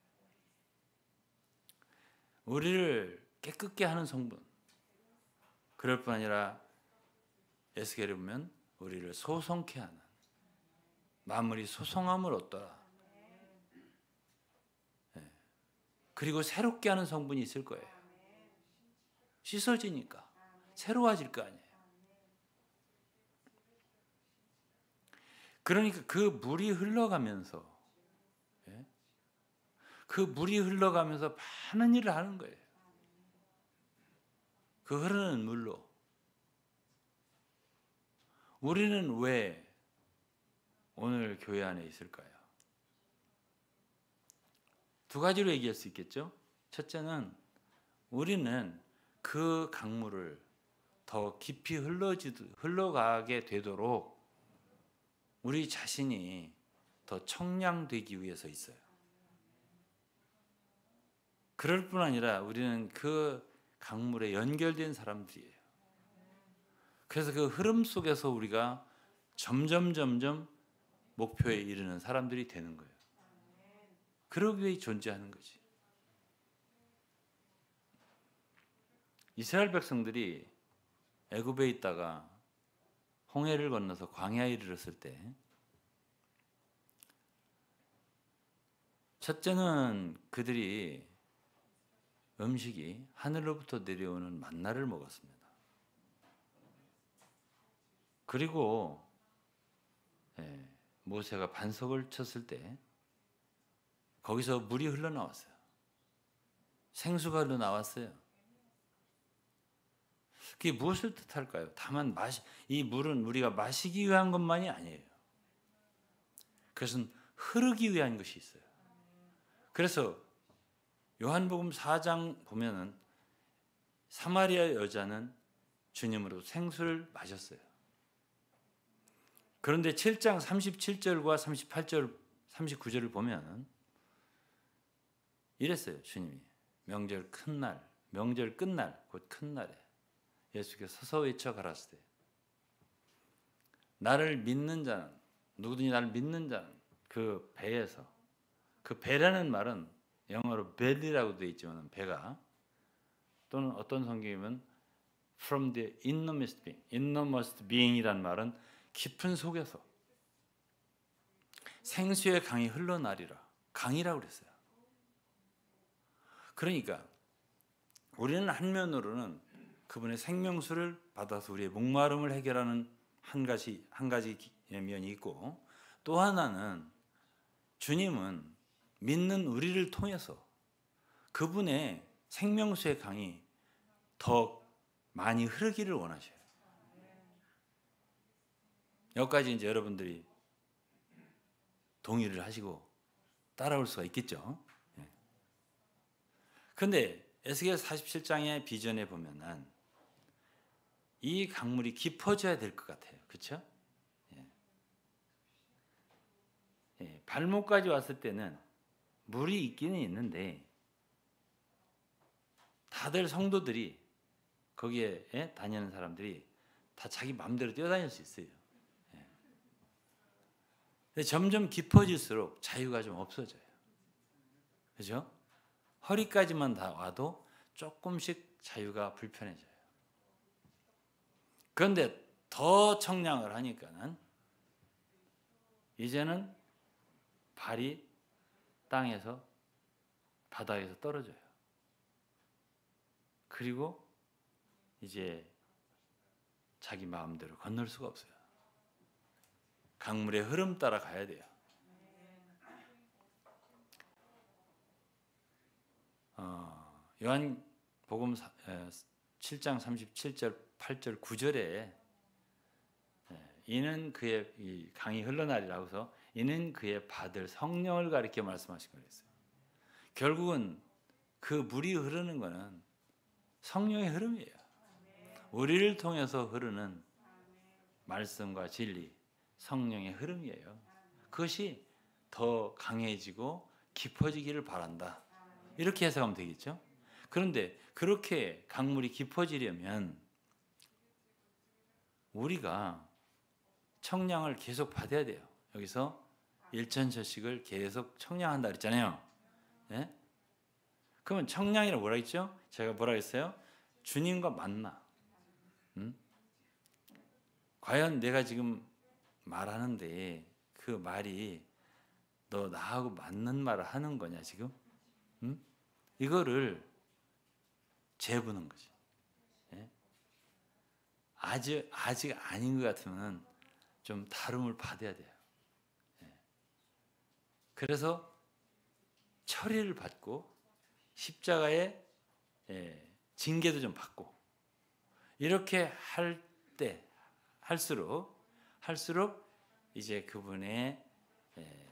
우리를 깨끗게 하는 성분. 그럴 뿐 아니라 에스겔에 보면 우리를 소송케 하는 만물이 소송함을 얻더라. 네. 그리고 새롭게 하는 성분이 있을 거예요. 씻어지니까 새로워질 거 아니에요. 그러니까 그 물이 흘러가면서 예? 그 물이 흘러가면서 많은 일을 하는 거예요. 그 흐르는 물로 우리는 왜 오늘 교회 안에 있을까요? 두 가지로 얘기할 수 있겠죠. 첫째는 우리는 그 강물을 더 깊이 흘러지, 흘러가게 되도록 우리 자신이 더 청량되기 위해서 있어요. 그럴 뿐 아니라 우리는 그 강물에 연결된 사람들이에요. 그래서 그 흐름 속에서 우리가 점점 점점 목표에 이르는 사람들이 되는 거예요. 그러기 위해 존재하는 거지. 이스라엘 백성들이 애굽에 있다가 홍해를 건너서 광야에 이르렀을 때 첫째는 그들이 음식이 하늘로부터 내려오는 만나를 먹었습니다. 그리고 예, 모세가 반석을 쳤을 때 거기서 물이 흘러나왔어요. 생수가 흘러나왔어요. 그게 무엇을 뜻할까요? 다만 마시, 이 물은 우리가 마시기 위한 것만이 아니에요. 그것은 흐르기 위한 것이 있어요. 그래서 요한복음 사 장 보면은 사마리아 여자는 주님으로 생수를 마셨어요. 그런데 칠 장 삼십칠 절과 삼십팔 절, 삼십구 절을 보면 이랬어요. 주님이 명절 큰 날, 명절 끝날, 곧 큰 날에 예수께서 서서 외쳐 가라사대 나를 믿는 자는 누구든지 나를 믿는 자는 그 배에서 그 배라는 말은 영어로 belly라고 되어 있지만 배가 또는 어떤 성경이면 from the innermost being, innermost being이란 말은 깊은 속에서 생수의 강이 흘러나리라. 강이라고 그랬어요. 그러니까 우리는 한면으로는 그분의 생명수를 받아서 우리의 목마름을 해결하는 한 가지 한 가지 면이 있고 또 하나는 주님은 믿는 우리를 통해서 그분의 생명수의 강이 더 많이 흐르기를 원하셔요. 여기까지 이제 여러분들이 동의를 하시고 따라올 수가 있겠죠. 그런데 에스겔 사십칠 장의 비전에 보면은 이 강물이 깊어져야 될 것 같아요. 그렇죠? 예. 예. 발목까지 왔을 때는 물이 있기는 있는데 다들 성도들이 거기에 예? 다니는 사람들이 다 자기 마음대로 뛰어다닐 수 있어요. 예. 근데 점점 깊어질수록 자유가 좀 없어져요. 그죠? 허리까지만 다 와도 조금씩 자유가 불편해져요. 그런데 더 청량을 하니까는 이제는 발이 땅에서 바닥에서 떨어져요. 그리고 이제 자기 마음대로 건널 수가 없어요. 강물의 흐름 따라 가야 돼요. 어, 요한복음 칠 장 삼십칠 절 팔 절 구 절에 이는 그의 이 강이 흘러나리라고 해서 이는 그의 받을 성령을 가리켜 말씀하신 거였어요. 결국은 그 물이 흐르는 것은 성령의 흐름이에요. 우리를 통해서 흐르는 말씀과 진리, 성령의 흐름이에요. 그것이 더 강해지고 깊어지기를 바란다. 이렇게 해석하면 되겠죠. 그런데 그렇게 강물이 깊어지려면 우리가 청량을 계속 받아야 돼요. 여기서 일천처식을 계속 청량한다 그랬잖아요. 네? 그러면 청량이라고 뭐라 했죠? 제가 뭐라 했어요? 주님과 만나. 음? 과연 내가 지금 말하는데 그 말이 너 나하고 맞는 말을 하는 거냐 지금? 음? 이거를 재보는 거지. 예? 아직 아직 아닌 것 같으면 좀 다름을 받아야 돼요. 예. 그래서 처리를 받고 십자가의 예, 징계도 좀 받고 이렇게 할 때 할수록 할수록 이제 그분의 예,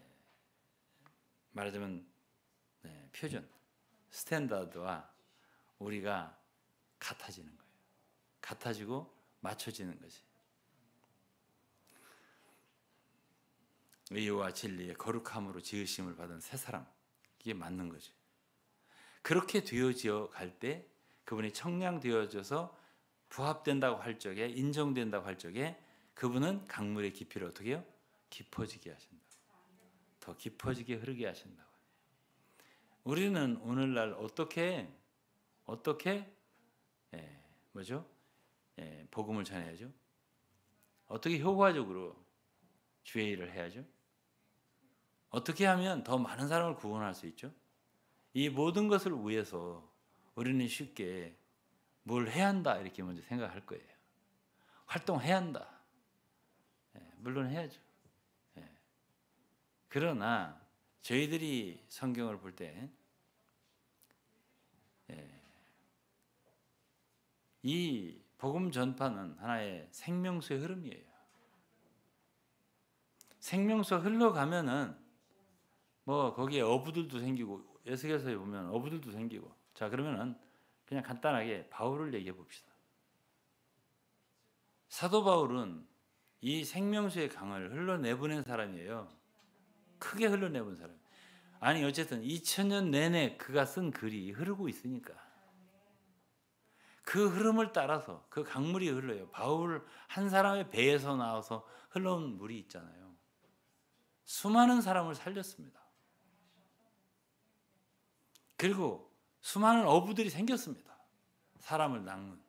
말하자면 예, 표준 스탠다드와 우리가 같아지는 거예요. 같아지고 맞춰지는 것이. 의와 진리의 거룩함으로 지으심을 받은 새 사람, 이게 맞는 거지. 그렇게 되어져 갈 때 그분이 청량되어져서 부합된다고 할 적에 인정된다고 할 적에 그분은 강물의 깊이를 어떻게 해요? 깊어지게 하신다. 더 깊어지게 흐르게 하신다고. 우리는 오늘날 어떻게 어떻게 예, 뭐죠? 예, 복음을 전해야죠. 어떻게 효과적으로 주의 일을 해야죠. 어떻게 하면 더 많은 사람을 구원할 수 있죠. 이 모든 것을 위해서 우리는 쉽게 뭘 해야 한다 이렇게 먼저 생각할 거예요. 활동해야 한다. 예, 물론 해야죠. 예. 그러나 저희들이 성경을 볼 때 이 복음 전파는 하나의 생명수의 흐름이에요. 생명수가 흘러가면은 뭐 거기에 어부들도 생기고 에스겔서에 보면 어부들도 생기고 자 그러면은 그냥 간단하게 바울을 얘기해 봅시다. 사도 바울은 이 생명수의 강을 흘러내보낸 사람이에요. 크게 흘러내본 사람. 아니 어쨌든 이천 년 내내 그가 쓴 글이 흐르고 있으니까 그 흐름을 따라서 그 강물이 흘러요. 바울 한 사람의 배에서 나와서 흘러온 물이 있잖아요. 수많은 사람을 살렸습니다. 그리고 수많은 어부들이 생겼습니다. 사람을 낚는.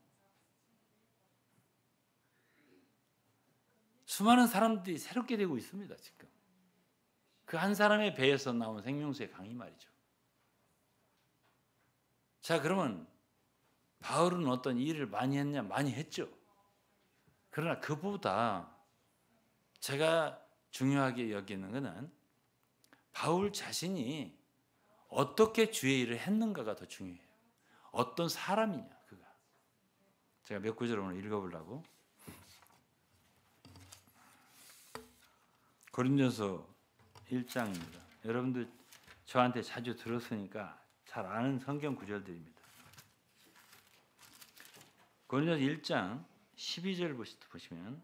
수많은 사람들이 새롭게 되고 있습니다. 지금. 그 한 사람의 배에서 나온 생명수의 강이 말이죠. 자 그러면 바울은 어떤 일을 많이 했냐? 많이 했죠. 그러나 그보다 제가 중요하게 여기는 것은 바울 자신이 어떻게 주의 일을 했는가가 더 중요해요. 어떤 사람이냐 그가. 제가 몇 구절 오늘 읽어보려고. 고린도서 일 장입니다. 여러분들 저한테 자주 들었으니까 잘 아는 성경 구절들입니다. 고린도서 일 장 십이 절 보시면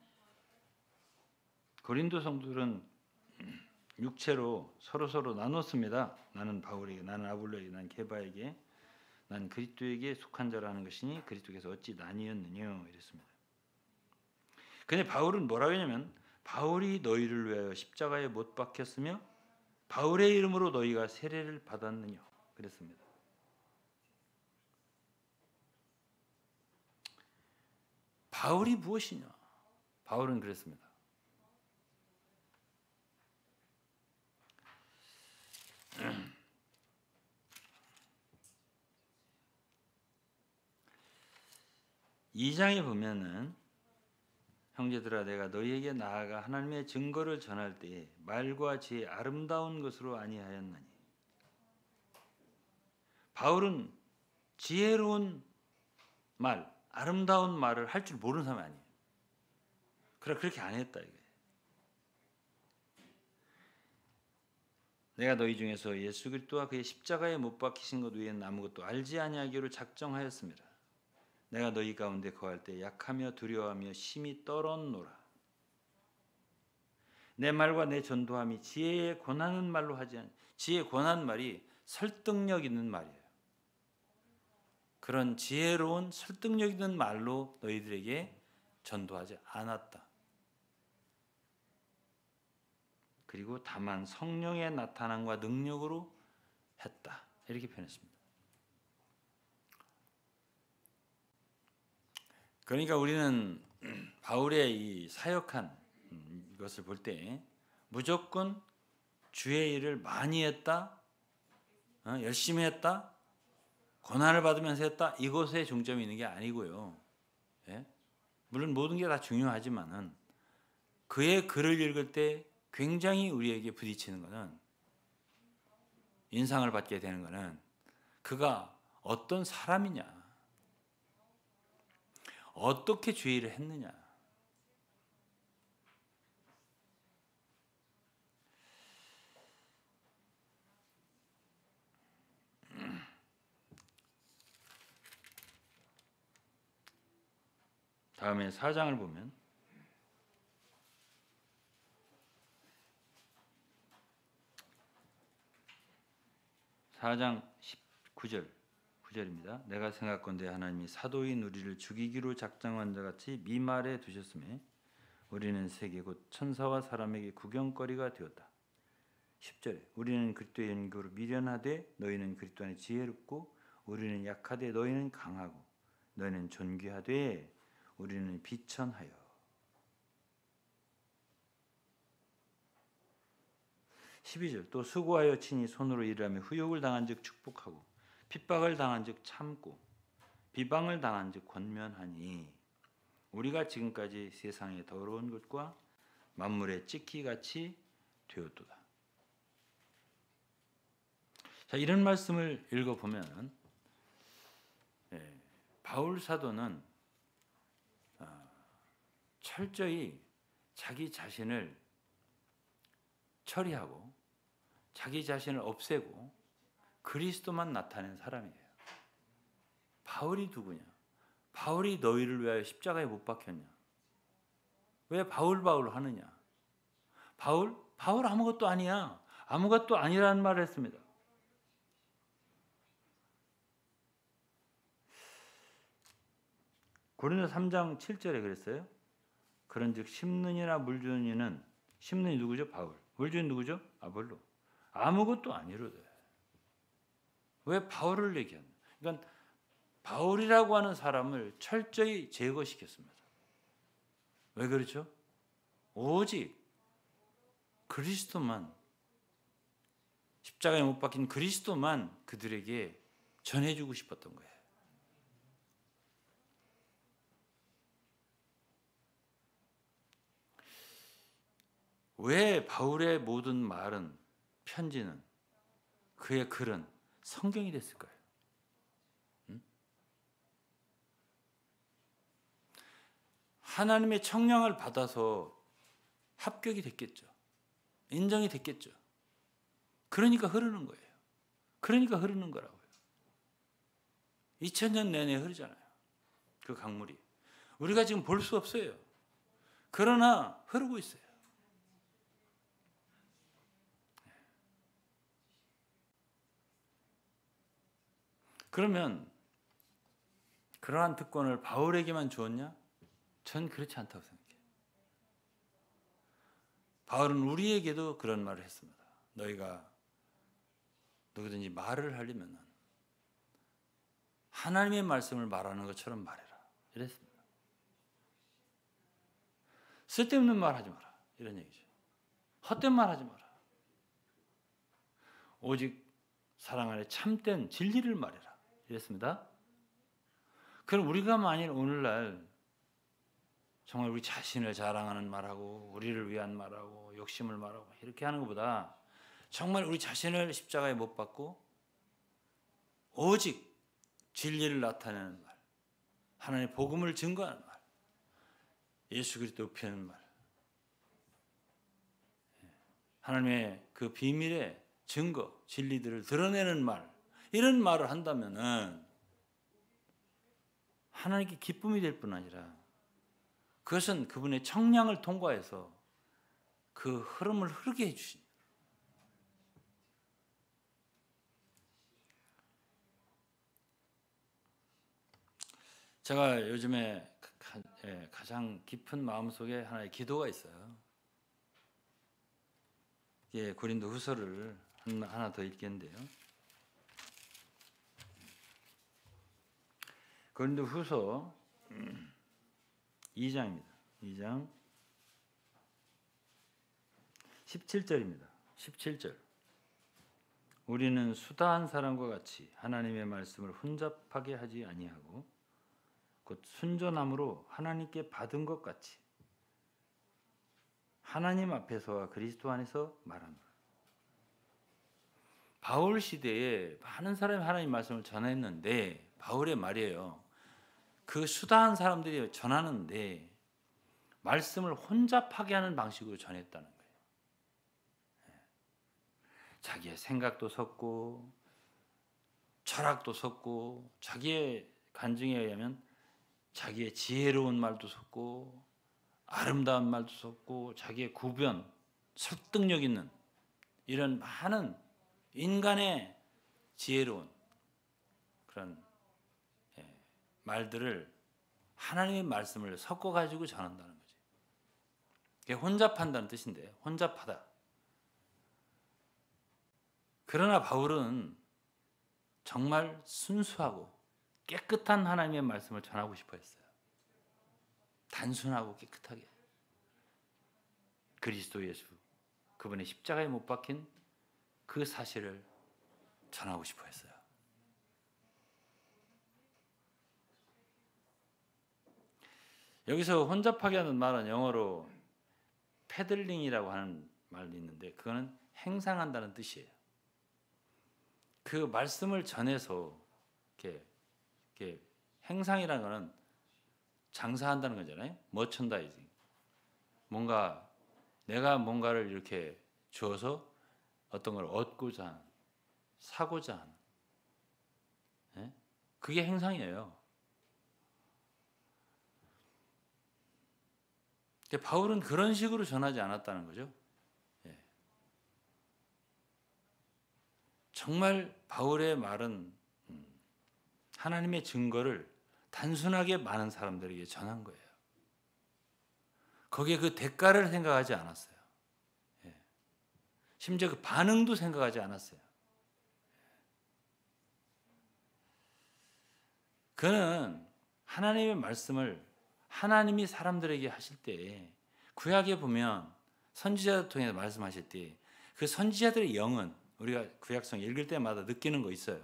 고린도 성도들은 육체로 서로 서로 나눴습니다. 나는 바울에게, 나는 아볼로에게, 나는 게바에게, 난 그리스도에게 속한 자라는 것이니 그리스도께서 어찌 나뉘었느냐 이랬습니다. 근데 바울은 뭐라고 했냐면 바울이 너희를 위하여 십자가에 못 박혔으며 바울의 이름으로 너희가 세례를 받았느냐 그랬습니다. 바울이 무엇이냐? 바울은 그랬습니다. 이 장에 보면은 형제들아 내가 너희에게 나아가 하나님의 증거를 전할 때에 말과 지혜 아름다운 것으로 아니하였나니. 바울은 지혜로운 말, 아름다운 말을 할 줄 모르는 사람이 아니에요. 그래 그렇게 안 했다 이게. 내가 너희 중에서 예수 그리스도와 그의 십자가에 못 박히신 것 외에는 아무것도 알지 아니하기로 작정하였습니다. 내가 너희 가운데 거할 때 약하며 두려워하며 심히 떨었노라. 내 말과 내 전도함이 지혜에 권하는 말로 하지 않. 지혜에 권하는 말이 설득력 있는 말이에요. 그런 지혜로운 설득력 있는 말로 너희들에게 전도하지 않았다. 그리고 다만 성령의 나타남과 능력으로 했다. 이렇게 표현했습니다. 그러니까 우리는 바울의 이 사역한 것을 볼 때 무조건 주의 일을 많이 했다, 열심히 했다, 고난을 받으면서 했다 이것에 중점이 있는 게 아니고요. 예? 물론 모든 게 다 중요하지만은 그의 글을 읽을 때 굉장히 우리에게 부딪히는 것은 인상을 받게 되는 것은 그가 어떤 사람이냐, 어떻게 죄를 했느냐. 다음에 사 장을 보면 사 장 십구 절 구 절입니다. 내가 생각건대 하나님이 사도인 우리를 죽이기로 작정한 자 같이 미말에 두셨음에 우리는 세계 곧 천사와 사람에게 구경거리가 되었다. 십 절에 우리는 그리스도의 연고로 미련하되 너희는 그리스도 안에 지혜롭고 우리는 약하되 너희는 강하고 너희는 존귀하되 우리는 비천하여. 십이 절 또 수고하여 친히 손으로 일하며 후욕을 당한 즉 축복하고 핍박을 당한 즉 참고 비방을 당한 즉 권면하니 우리가 지금까지 세상의 더러운 것과 만물의 찢기같이 되었도다. 자, 이런 말씀을 읽어보면 예, 바울 사도는 어, 철저히 자기 자신을 처리하고 자기 자신을 없애고 그리스도만 나타낸 사람이에요. 바울이 누구냐? 바울이 너희를 위하여 십자가에 못 박혔냐? 왜 바울 바울 하느냐? 바울? 바울 아무것도 아니야. 아무것도 아니라는 말을 했습니다. 고린도 삼 장 칠 절에 그랬어요. 그런즉 심는 이나 물 주는 이는 심는 이 누구죠? 바울. 물 주는 누구죠? 아볼로. 아무것도 아니로되. 왜 바울을 얘기하냐? 그러니까 바울이라고 하는 사람을 철저히 제거시켰습니다. 왜 그렇죠? 오직 그리스도만, 십자가에 못 박힌 그리스도만 그들에게 전해주고 싶었던 거예요. 왜 바울의 모든 말은, 편지는, 그의 글은 성경이 됐을까요? 응? 하나님의 청량을 받아서 합격이 됐겠죠. 인정이 됐겠죠. 그러니까 흐르는 거예요. 그러니까 흐르는 거라고요. 이천 년 내내 흐르잖아요. 그 강물이. 우리가 지금 볼 수 없어요. 그러나 흐르고 있어요. 그러면 그러한 특권을 바울에게만 주었냐? 전 그렇지 않다고 생각해요. 바울은 우리에게도 그런 말을 했습니다. 너희가 누구든지 말을 하려면 하나님의 말씀을 말하는 것처럼 말해라. 이랬습니다. 쓸데없는 말 하지 마라. 이런 얘기죠. 헛된 말 하지 마라. 오직 사랑 안에 참된 진리를 말해라. 이랬습니다. 그럼 우리가 만일 오늘날 정말 우리 자신을 자랑하는 말하고 우리를 위한 말하고 욕심을 말하고 이렇게 하는 것보다 정말 우리 자신을 십자가에 못 박고 오직 진리를 나타내는 말, 하나님의 복음을 증거하는 말, 예수 그리스도 높이는 말, 하나님의 그 비밀의 증거, 진리들을 드러내는 말, 이런 말을 한다면은 하나님께 기쁨이 될 뿐 아니라 그것은 그분의 청량을 통과해서 그 흐름을 흐르게 해주신. 제가 요즘에 가장 깊은 마음속에 하나의 기도가 있어요. 예, 고린도 후서를 하나 더 읽겠는데요. 고린도 후서 이 장입니다. 이 장 십칠 절입니다. 십칠 절. 우리는 수다한 사람과 같이 하나님의 말씀을 혼잡하게 하지 아니하고 곧 순전함으로 하나님께 받은 것 같이 하나님 앞에서와 그리스도 안에서 말합니다. 바울 시대에 많은 사람이 하나님 말씀을 전했는데 바울의 말이에요. 그 수다한 사람들이 전하는데 말씀을 혼잡하게 하는 방식으로 전했다는 거예요. 자기의 생각도 섞고 철학도 섞고 자기의 간증에 의하면 자기의 지혜로운 말도 섞고 아름다운 말도 섞고 자기의 구변, 설득력 있는 이런 많은 인간의 지혜로운 그런 말들을 하나님의 말씀을 섞어가지고 전한다는 거지. 그게 혼잡한다는 뜻인데 혼잡하다. 그러나 바울은 정말 순수하고 깨끗한 하나님의 말씀을 전하고 싶어 했어요. 단순하고 깨끗하게. 그리스도 예수, 그분의 십자가에 못 박힌 그 사실을 전하고 싶어 했어요. 여기서 혼잡하게 하는 말은 영어로 패들링이라고 하는 말이 있는데 그거는 행상한다는 뜻이에요. 그 말씀을 전해서 이렇게, 이렇게 행상이라는 거는 장사한다는 거잖아요. 머천다이징. 뭔가 내가 뭔가를 이렇게 주어서 어떤 걸 얻고자 하는, 사고자 하는. 네? 그게 행상이에요. 바울은 그런 식으로 전하지 않았다는 거죠. 예. 정말 바울의 말은 하나님의 증거를 단순하게 많은 사람들에게 전한 거예요. 거기에 그 대가를 생각하지 않았어요. 예. 심지어 그 반응도 생각하지 않았어요. 그는 하나님의 말씀을 하나님이 사람들에게 하실 때 구약에 보면 선지자를 통해서 말씀하실 때 그 선지자들의 영은 우리가 구약성 읽을 때마다 느끼는 거 있어요.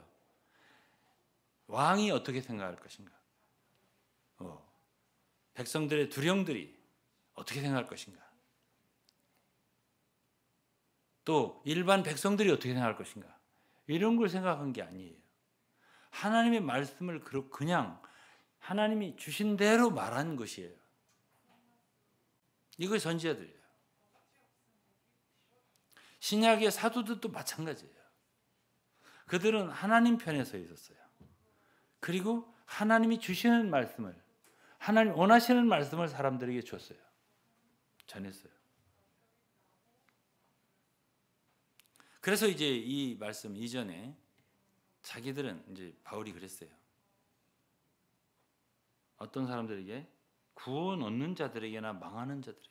왕이 어떻게 생각할 것인가? 어, 백성들의 두령들이 어떻게 생각할 것인가? 또 일반 백성들이 어떻게 생각할 것인가? 이런 걸 생각한 게 아니에요. 하나님의 말씀을 그냥 하나님이 주신 대로 말한 것이에요. 이거 선지자들이에요. 신약의 사도들도 마찬가지예요. 그들은 하나님 편에 서 있었어요. 그리고 하나님이 주시는 말씀을, 하나님 원하시는 말씀을 사람들에게 줬어요. 전했어요. 그래서 이제 이 말씀 이전에 자기들은 이제 바울이 그랬어요. 어떤 사람들에게? 구원 얻는 자들에게나 망하는 자들에게.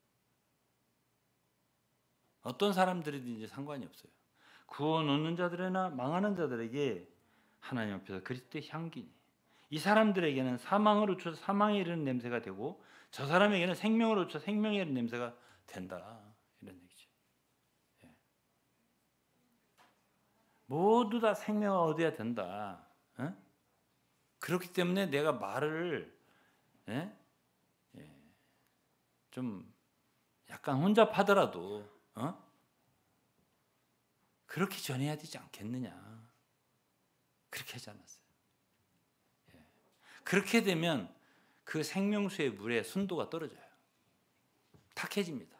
어떤 사람들이든지 상관이 없어요. 구원 얻는 자들이나 망하는 자들에게 하나님 앞에서 그리스도의 향기니, 이 사람들에게는 사망으로 쳐 사망에 이르는 냄새가 되고 저 사람에게는 생명으로 쳐 생명에 이르는 냄새가 된다. 이런 얘기죠. 예. 모두 다 생명을 얻어야 된다. 예? 그렇기 때문에 내가 말을 예? 예. 좀 약간 혼잡하더라도 어? 그렇게 전해야 되지 않겠느냐. 그렇게 하지 않았어요. 예. 그렇게 되면 그 생명수의 물의 순도가 떨어져요. 탁해집니다.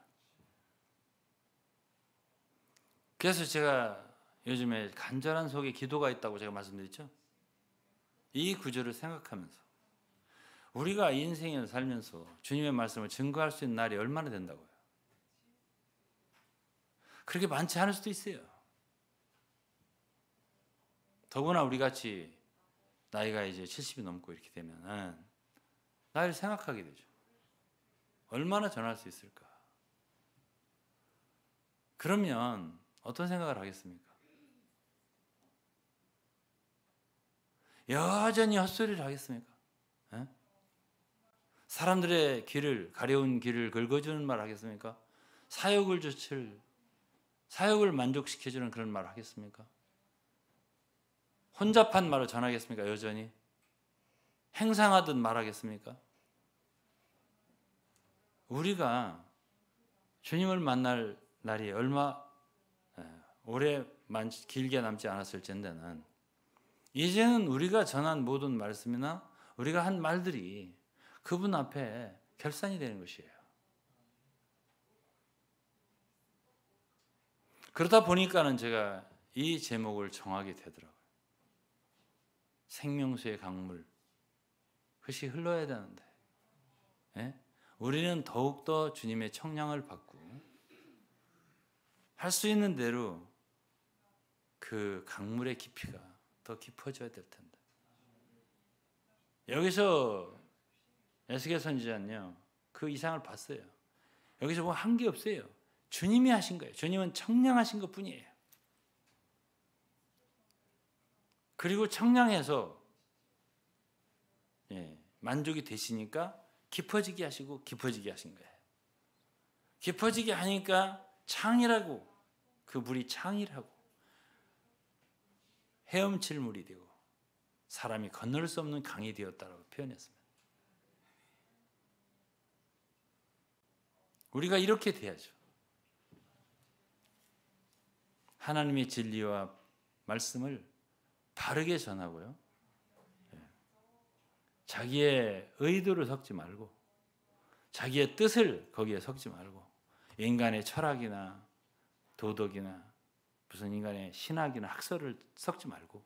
그래서 제가 요즘에 간절한 속에 기도가 있다고 제가 말씀드렸죠. 이 구절을 생각하면서 우리가 인생을 살면서 주님의 말씀을 증거할 수 있는 날이 얼마나 된다고요. 그렇게 많지 않을 수도 있어요. 더구나 우리 같이 나이가 이제 칠십이 넘고 이렇게 되면은 나이를 생각하게 되죠. 얼마나 전할 수 있을까? 그러면 어떤 생각을 하겠습니까? 여전히 헛소리를 하겠습니까? 에? 사람들의 길을, 가려운 길을 긁어주는 말 하겠습니까? 사욕을 좇을, 사욕을 만족시켜주는 그런 말 하겠습니까? 혼잡한 말을 전하겠습니까? 여전히 행상하듯 말하겠습니까? 우리가 주님을 만날 날이 얼마 오래 길게 남지 않았을 텐데는 이제는 우리가 전한 모든 말씀이나 우리가 한 말들이 그분 앞에 결산이 되는 것이에요. 그러다 보니까는 제가 이 제목을 정하게 되더라고요. 생명수의 강물, 그것이 흘러야 되는데 예? 우리는 더욱더 주님의 청량을 받고 할 수 있는 대로 그 강물의 깊이가 더 깊어져야 될 텐데. 여기서 에스겔 선지자는요, 그 이상을 봤어요. 여기서 뭐 한 게 없어요. 주님이 하신 거예요. 주님은 청량하신 것 뿐이에요. 그리고 청량해서 예, 만족이 되시니까 깊어지게 하시고 깊어지게 하신 거예요. 깊어지게 하니까 창이라고, 그 물이 창이라고 헤엄칠 물이 되고 사람이 건널 수 없는 강이 되었다고 표현했습니다. 우리가 이렇게 돼야죠. 하나님의 진리와 말씀을 바르게 전하고요. 자기의 의도를 섞지 말고 자기의 뜻을 거기에 섞지 말고 인간의 철학이나 도덕이나 무슨 인간의 신학이나 학설을 섞지 말고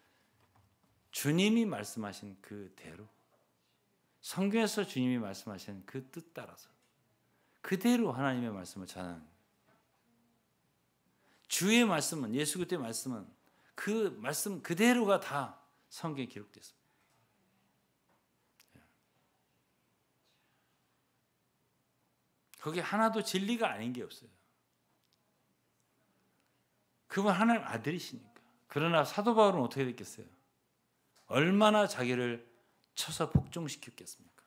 주님이 말씀하신 그대로, 성경에서 주님이 말씀하신 그 뜻 따라서 그대로 하나님의 말씀을 전하는 거예요. 주의 말씀은, 예수 그리스도의 말씀은 그 말씀 그대로가 다 성경에 기록되어 있습니다. 거기 하나도 진리가 아닌 게 없어요. 그분 하나님 아들이시니까. 그러나 사도 바울은 어떻게 됐겠어요? 얼마나 자기를 쳐서 복종시켰겠습니까?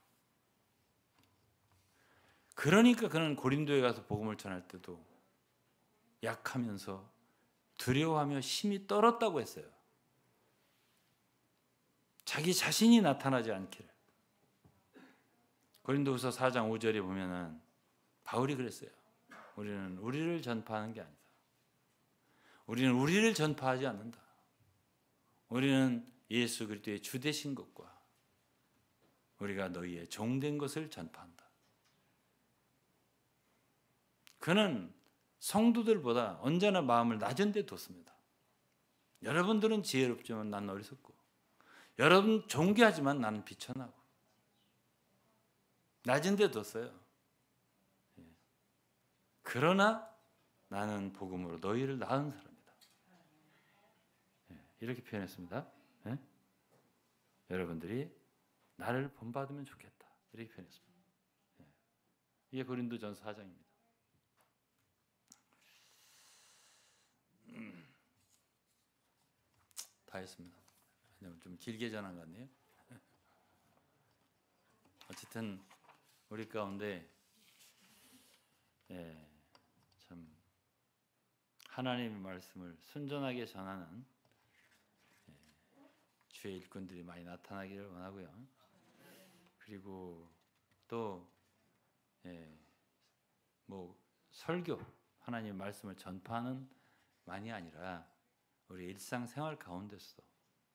그러니까 그는 고린도에 가서 복음을 전할 때도 약하면서 두려워하며 심히 떨었다고 했어요. 자기 자신이 나타나지 않기를. 고린도후서 사 장 오 절에 보면은 바울이 그랬어요. 우리는 우리를 전파하는 게 아니다. 우리는 우리를 전파하지 않는다. 우리는 예수 그리스도의 주 되신 것과 우리가 너희의 종된 것을 전파한다. 그는 성도들보다 언제나 마음을 낮은 데 뒀습니다. 여러분들은 지혜롭지만 나는 어리석고, 여러분 존귀하지만 나는 비천하고, 낮은 데 뒀어요. 그러나 나는 복음으로 너희를 낳은 사람이다. 이렇게 표현했습니다. 예? 여러분들이 나를 본받으면 좋겠다. 이렇게 표현했습니다. 예. 이게 고린도전서 사 장입니다. 음. 다 했습니다. 좀 길게 전한 것 같네요. 어쨌든 우리 가운데 예, 참 하나님의 말씀을 순전하게 전하는 예, 주의 일꾼들이 많이 나타나기를 원하고요. 그리고 또 예, 뭐 설교, 하나님의 말씀을 전파하는 만이 아니라 우리 일상생활 가운데서도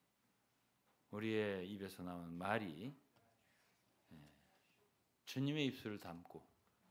우리의 입에서 나오는 말이 주님의 입술을 담고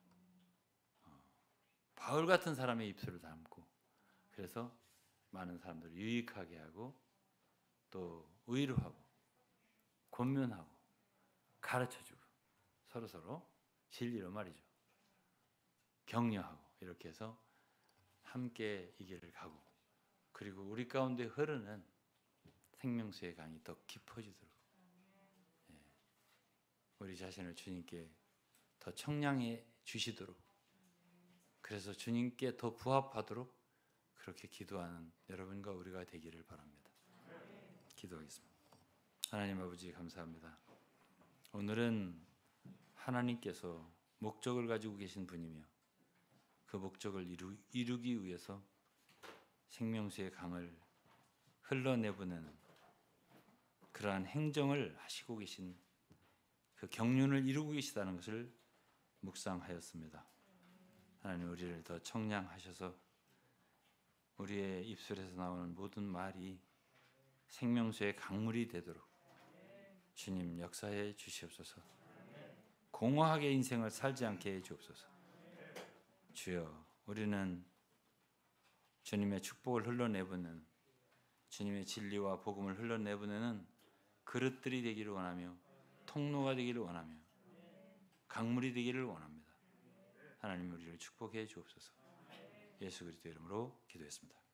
바울 같은 사람의 입술을 담고 그래서 많은 사람들을 유익하게 하고 또 위로하고 권면하고 가르쳐주고 서로서로 진리로 말이죠. 격려하고 이렇게 해서 함께 이 길을 가고 그리고 우리 가운데 흐르는 생명수의 강이 더 깊어지도록 예, 우리 자신을 주님께 더 청량해 주시도록 그래서 주님께 더 부합하도록 그렇게 기도하는 여러분과 우리가 되기를 바랍니다. 기도하겠습니다. 하나님 아버지 감사합니다. 오늘은 하나님께서 목적을 가지고 계신 분이며 그 목적을 이루, 이루기 위해서 생명수의 강을 흘러내보내는 그러한 행정을 하시고 계신 그 경륜을 이루고 계시다는 것을 묵상하였습니다. 하나님 우리를 더 청량하셔서 우리의 입술에서 나오는 모든 말이 생명수의 강물이 되도록 주님 역사해 주시옵소서. 공허하게 인생을 살지 않게 해 주옵소서. 주여 우리는 주님의 축복을 흘러내보내는 주님의 진리와 복음을 흘러내보내는 그릇들이 되기를 원하며 통로가 되기를 원하며 강물이 되기를 원합니다. 하나님 우리를 축복해 주옵소서. 예수 그리스도 이름으로 기도했습니다.